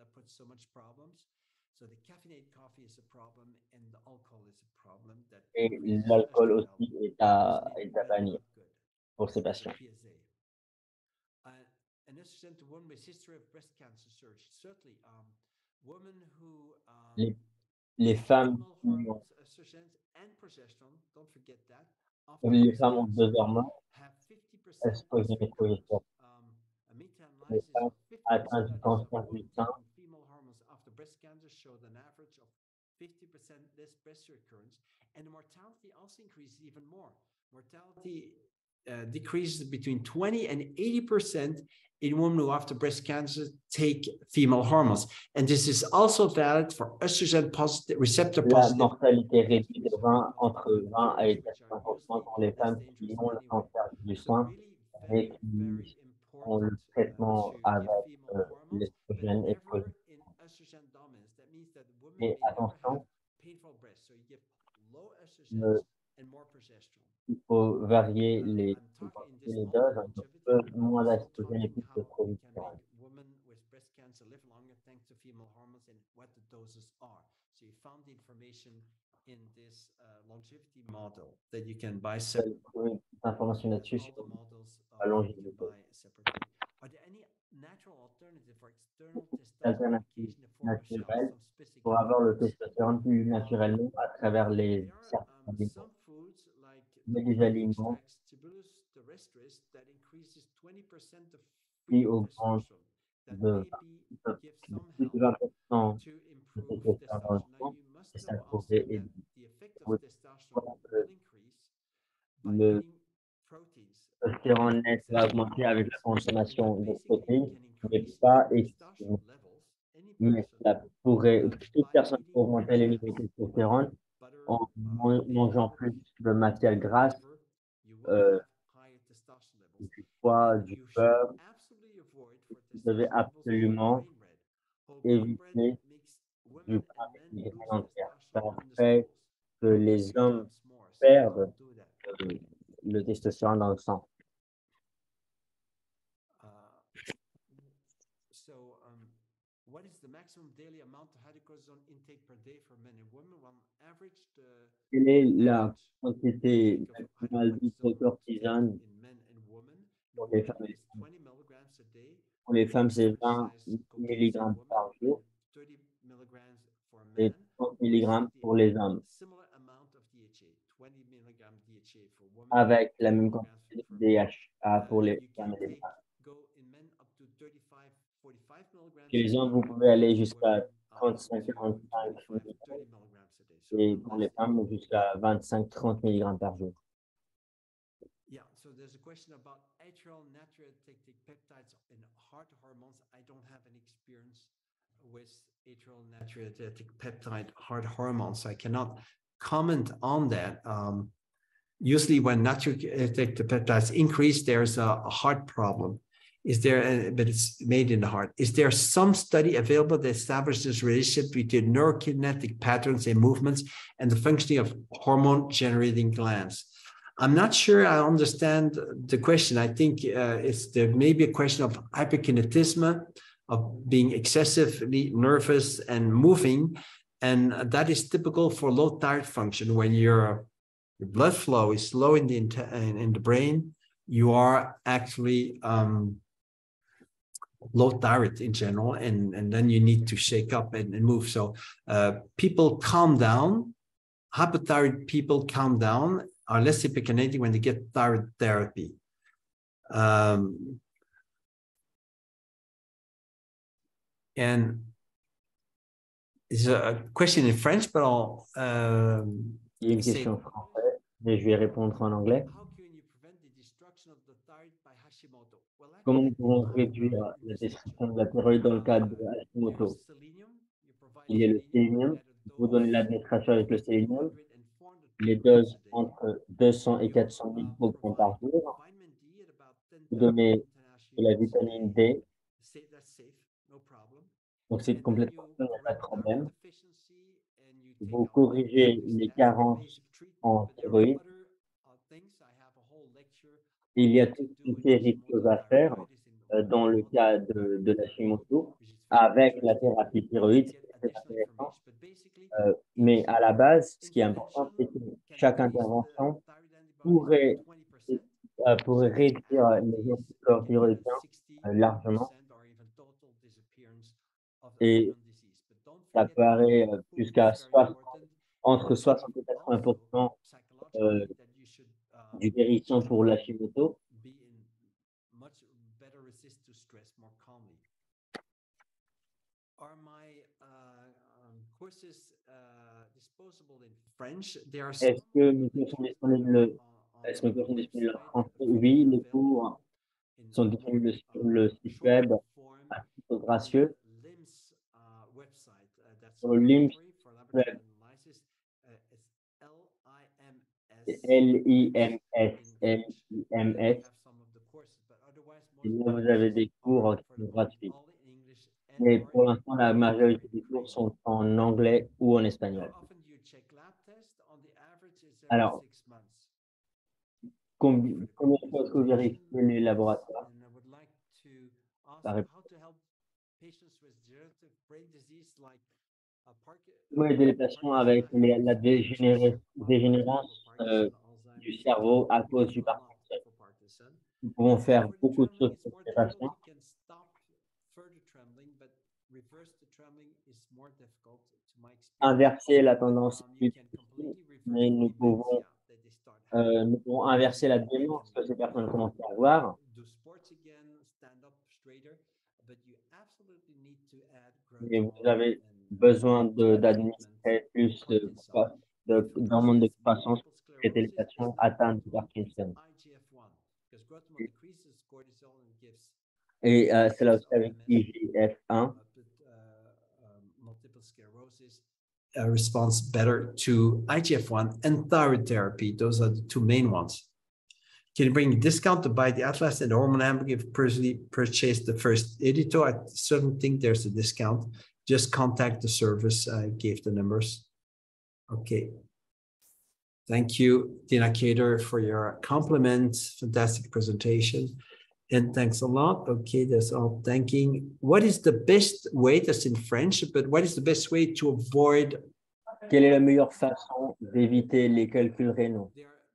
Et l'alcool aussi est à bannir pour ces patients. Les femmes ont deux hormones, estrogène et progestérone. Les femmes atteintes du cancer du sein breast cancer showed an average of 50% less breast recurrence, and the mortality also increases even more. Mortality decreases between 20 and 80% in women who after breast cancer take female hormones. And this is also valid for estrogen positive, receptor positive. La mortalité réduite de entre 20 et 80% pour les femmes qui ont le cancer du sein et qui ont le traitement avec l'estrogène et progestérone. Et attention, varier les doses, un peu moins d'oestrogène et plus de progestérone. Women with breast cancer live longer thanks to female hormones and what the doses are. So you found the information in this longevity model that you can buy Vous allez trouver toute information là-dessus sur all the models la you longévité. buy separately. Are there any natural alternative for external Alternative testosterone application in the form of naturelle some specific pour avoir le aliments? testostérone plus naturellement à travers les certains aliments. Some foods like Il y a des aliments Tibulus terrestris that increases 20% of qui free augmentent testosterone that de give some plus de help 20% to de improve testostérone dans le testosterone. Now sang, you must et ça know also pourrait that aider. the effect of Vous testosterone voyez will increase by le eating proteins. testostérone net va augmenter avec la consommation de protéines, mais Basically, pas can increase excessivement. testosterone levels. Any Mais person ça pourrait, toute by personne peut eating augmenter les niveaux de testostérone butter, en bacon, mangeant plus de matière grasse, whatever, you will euh, have higher testosterone levels. du foie, And du you should beurre. absolutely avoid for Vous devez testosterone levels whole absolument grain bread. Whole grain bread éviter makes du women pain and avec men des lose graines entières. Ça testosterone in the fait stools que les 3 hommes times more. So perdent don't do that. le testostérone dans le sang. So, what is the maximum daily amount of hydrocortisone intake per day for men and women? On average, Quelle est la quantité intake of maximale d'hypocortisone in men and women pour les femmes normally et les is hommes? 20 milligrams a day. Pour les femmes, c'est 20 Exercise mg women par jour and 30 milligrams for et men. 30 mg pour les hommes, Similar amount of DHA, 20 milligrams DHA for women. avec la même 30 quantité de milligrams DHA pour les you femmes can et les hommes. go in men up to 35, 45 milligrams. Chez les hommes, vous pouvez aller jusqu'à 35-45 mg 30 milligrams a day. So et pour les femmes, jusqu'à 25-30 mg par jour. yeah, so there's a question about atrial natriuretic peptides in heart hormones. I don't have any experience with atrial natriuretic peptide heart hormones, so I cannot comment on that. Usually when natriuretic peptides increase, there's a heart problem. Is there, but it's made in the heart. Is there some study available that establishes this relationship between neurokinetic patterns and movements and the functioning of hormone generating glands? I'm not sure I understand the question. I think there may be a question of hyperkinetism, of being excessively nervous and moving. And that is typical for low thyroid function. When your blood flow is low in the brain, you are actually low thyroid in general, and then you need to shake up and move. So people calm down. Hypothyroid people calm down, are less hyperkinetic when they get thyroid therapy. And it's a question in French, but I'll Il y a une question en français, mais je vais répondre en anglais. Comment nous pouvons réduire la destruction de la thyroïde dans le cadre de Hashimoto? Il y a le sélénium. Vous donnez l'administration avec le sélénium. Les doses entre 200 et 400 microgrammes par jour. Vous donnez de la vitamine D. Donc, c'est complètement ça, il n'y a pas de problème. Vous corrigez les carences en thyroïde. Il y a toute une série de choses à faire dans le cas de l'Hashimoto avec la thérapie thyroïde, c'est très intéressant. Mais à la base, ce qui est important, c'est que chaque intervention pourrait réduire les anticorps thyroïdiens largement. Et ça peut aller jusqu'à entre 60 et 80% du guérison pour l'Hashimoto. Est-ce que mes cours sont disponibles en français? Oui, les cours sont disponibles sur le site web à titre gracieux. Sur le LIMS web, LIMS. Et là, vous avez des cours qui sont gratuits. Mais pour l'instant, la majorité des cours sont en anglais ou en espagnol. Alors, Combien de fois est-ce que vous vérifiez les laboratoires? And I would like to ask La you réponse, how to help patients with degenerative brain disease like comment aider les patients avec la dégénérescence du cerveau à cause du Parkinson. Nous pouvons faire further beaucoup de trembling choses is pour more ces difficult. patients. You can stop further trembling, but reverse the trembling is more difficult to my experience. Inverser la tendance est You plus can difficile, completely reverse mais the dementia that they start having. nous pouvons inverser la They démence que can ces personnes commencent à avoir. do sports again, stand up straighter, but you absolutely need to add Et growth vous avez and besoin treatment d'administrer plus Parkinson. d'hormones de For croissance multiple pour traiter les sclerosis, patients it's not atteints du approved. It's the Parkinson. IGF-1 because growth hormone decreases cortisol and gives Et c'est là aussi of avec MS, IGF-1. multiple sclerosis responds better to IGF-1 and thyroid therapy. Those are the two main ones. Can you bring a discount to buy the Atlas and the hormone hamburger if personally purchased the first editor? I certainly think there's a discount. Just contact the service. I gave the numbers. Okay. Thank you, Tina Cater, for your compliments. Fantastic presentation. And thanks a lot. Okay, that's all. Thanking. What is the best way, that's in French, but what is the best way to avoid? Quelle est la meilleure façon d'éviter les calculs rénaux?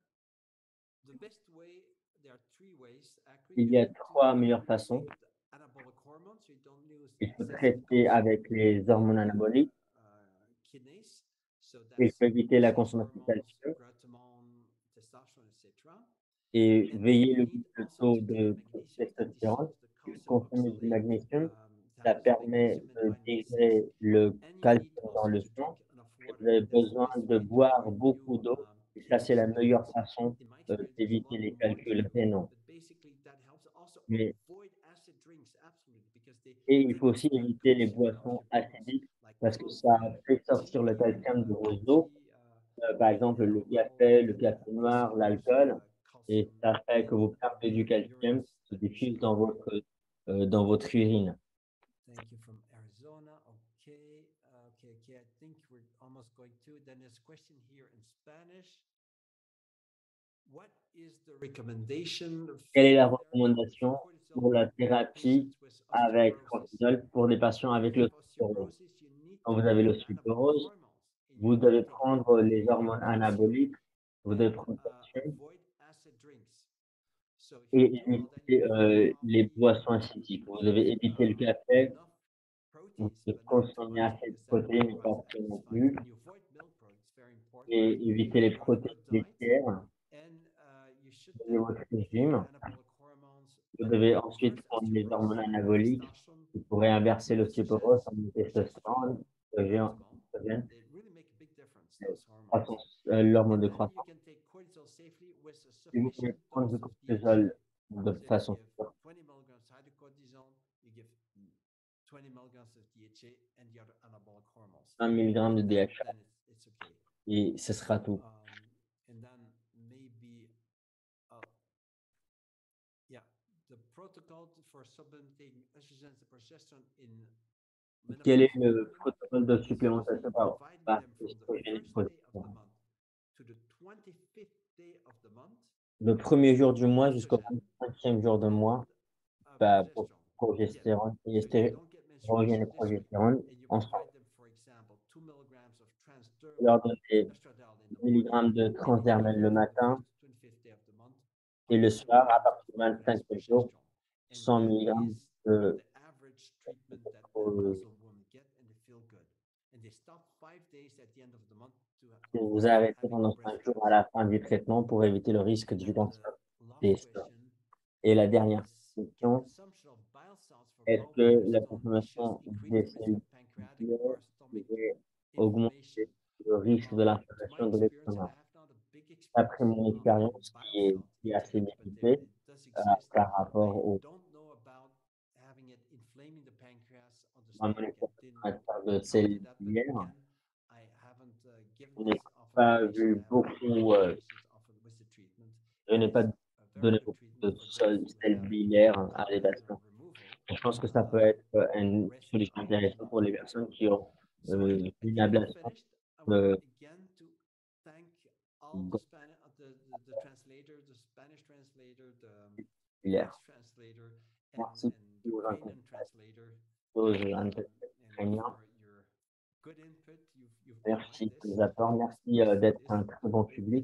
The best way, there are three ways. Il y a trois meilleures façons. Anabolic hormones, so you don't lose Il faut excessive traiter avec les hormones anaboliques. kinase. So Il that's faut éviter la sex consommation de hormones, calcium growth hormone, testosterone, etc. et And then veiller you need le also taux to take de magnesium that testostérone. dissolves the calcium Consommer du oxalate. magnésium, That ça is permet magnesium and de vitamin C. dégréder le And you need calcium dans also le to drink sang. enough Et water. vous avez That's the besoin best de way to boire avoid beaucoup new d'eau. Et ça, c'est kidney la meilleure stones. façon In my experience, there's a d'éviter lot les more to calculs it, rénaux. but basically that helps. Also Mais, avoid acid drinks, absolutely, because they et il faut increase aussi the éviter les calcium of boissons your bones, acidiques like parce que ça coffee, fait sortir le tea, calcium de vos os. tea, Par exemple, le alcohol café, le can café noir, exclude l'alcool. Et calcium ça fait que in vous perdez du your urine, calcium qui se that we diffuse should avoid. dans votre urine. Thank you from Arizona. Okay, okay. I think we're almost going to. Then there's a question here in Spanish. What is the recommendation Quelle est la for recommandation cortisol pour la in thérapie patients with avec osteoporosis? cortisol pour les patients avec If you have l'ostéoporose? osteoporosis, you need Quand to vous avez put anabolic l'ostéoporose, hormones in vous your devez intake form. prendre les You hormones need calcium anaboliques, vous devez and prendre calcium avoid acid drinks. So if et you do well, then you éviter drink les coffee boissons acidiques. Vous devez éviter le café, enough vous proteins, devez but not too consommer much assez de because that protéines, mais causes pas trop non satisfying. plus, And you avoid milk products, very important. et éviter les You're on a protéines good diet, laitières, and you should de then votre take régime. anabolic hormones Vous that devez will ensuite reverse prendre les hormones osteoporosis, anaboliques testosterone, qui pourraient inverser l'ostéoporose estrogens, en progesterone, testostérone, growth hormone. oestrogène, They really make a big difference, those hormones. l'hormone And de then you croissance. can take cortisol safely with a Et vous pouvez sufficient prendre dose du of cortisol DHA. de So if façon you sûre, have 20 milligrams hydrocortisone, you give 20 milligrams of DHA and the other anabolic hormones. 1 mg de And DHA, then it's okay. et ce sera tout. And then maybe, yeah, the protocol for supplementing estrogen and progesterone in Quel est menopause le women protocole de is supplémentation par providing par them from the estrogène et first day of the progestérone? month to the 25th day of the month, Le premier jour du mois jusqu'au estrogen 25e jour de mois, pour progesterone together. progestérone et So you don't get estrogène menstruation et this week, progestérone and you ensemble. provide them, for example, 2 milligrams of Vous leur transdermal donnez estradiol in the morning, 10 mg de and in the transdermal le evening from the matin 1st to 25th day of the month, et le 100 soir, à milligrams partir of du low-dose 25e jour, progesterone. And 100 that mg is de the average treatment that pro- menopausal women get, and they feel good. And they stop 5 days at the end of the month to que vous avoid arrêtez having pendant breast 5 jours à la fin du traitement pour éviter le risque And du then cancer the last des seins. question Et la dernière is, can question, consumption of bile salts for est-ce que la gallbladder stone issues consommation increase des the risk cellules of pancreatic biliaires or stomach pourrait inflammation? augmenter le risque de To my l'inflammation de experience, I l'estomac? have not a big D'après experience mon on expérience, bile salt qui est assez intake, but limitée it does exist. par rapport I au don't know about having it inflaming the pancreas or the à mon stomach. I expérience didn't en matière de encounter cellules that, but biliaires. again, I haven't given Je n'ai this often to pas patients. vu I have only beaucoup, given patients often with the treatment. je n'ai It pas is a very donné good beaucoup treatment de for those who sels have biliaires à des bile patients. removal. Je pense que ça peut être une Rest solution of intéressante pour les personnes qui ont So I une think I'm ablation finished. I would de again to thank all the translators, the Spanish musculaire. Merci pour vos entraînements. Merci pour les apports. Merci d'être un très bon public.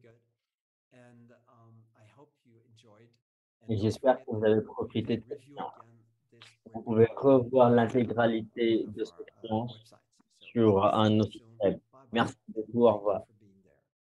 Et j'espère que vous avez profité de cette séance. Vous pouvez revoir l'intégralité de cette séance sur un autre site web. Merci beaucoup. Au revoir.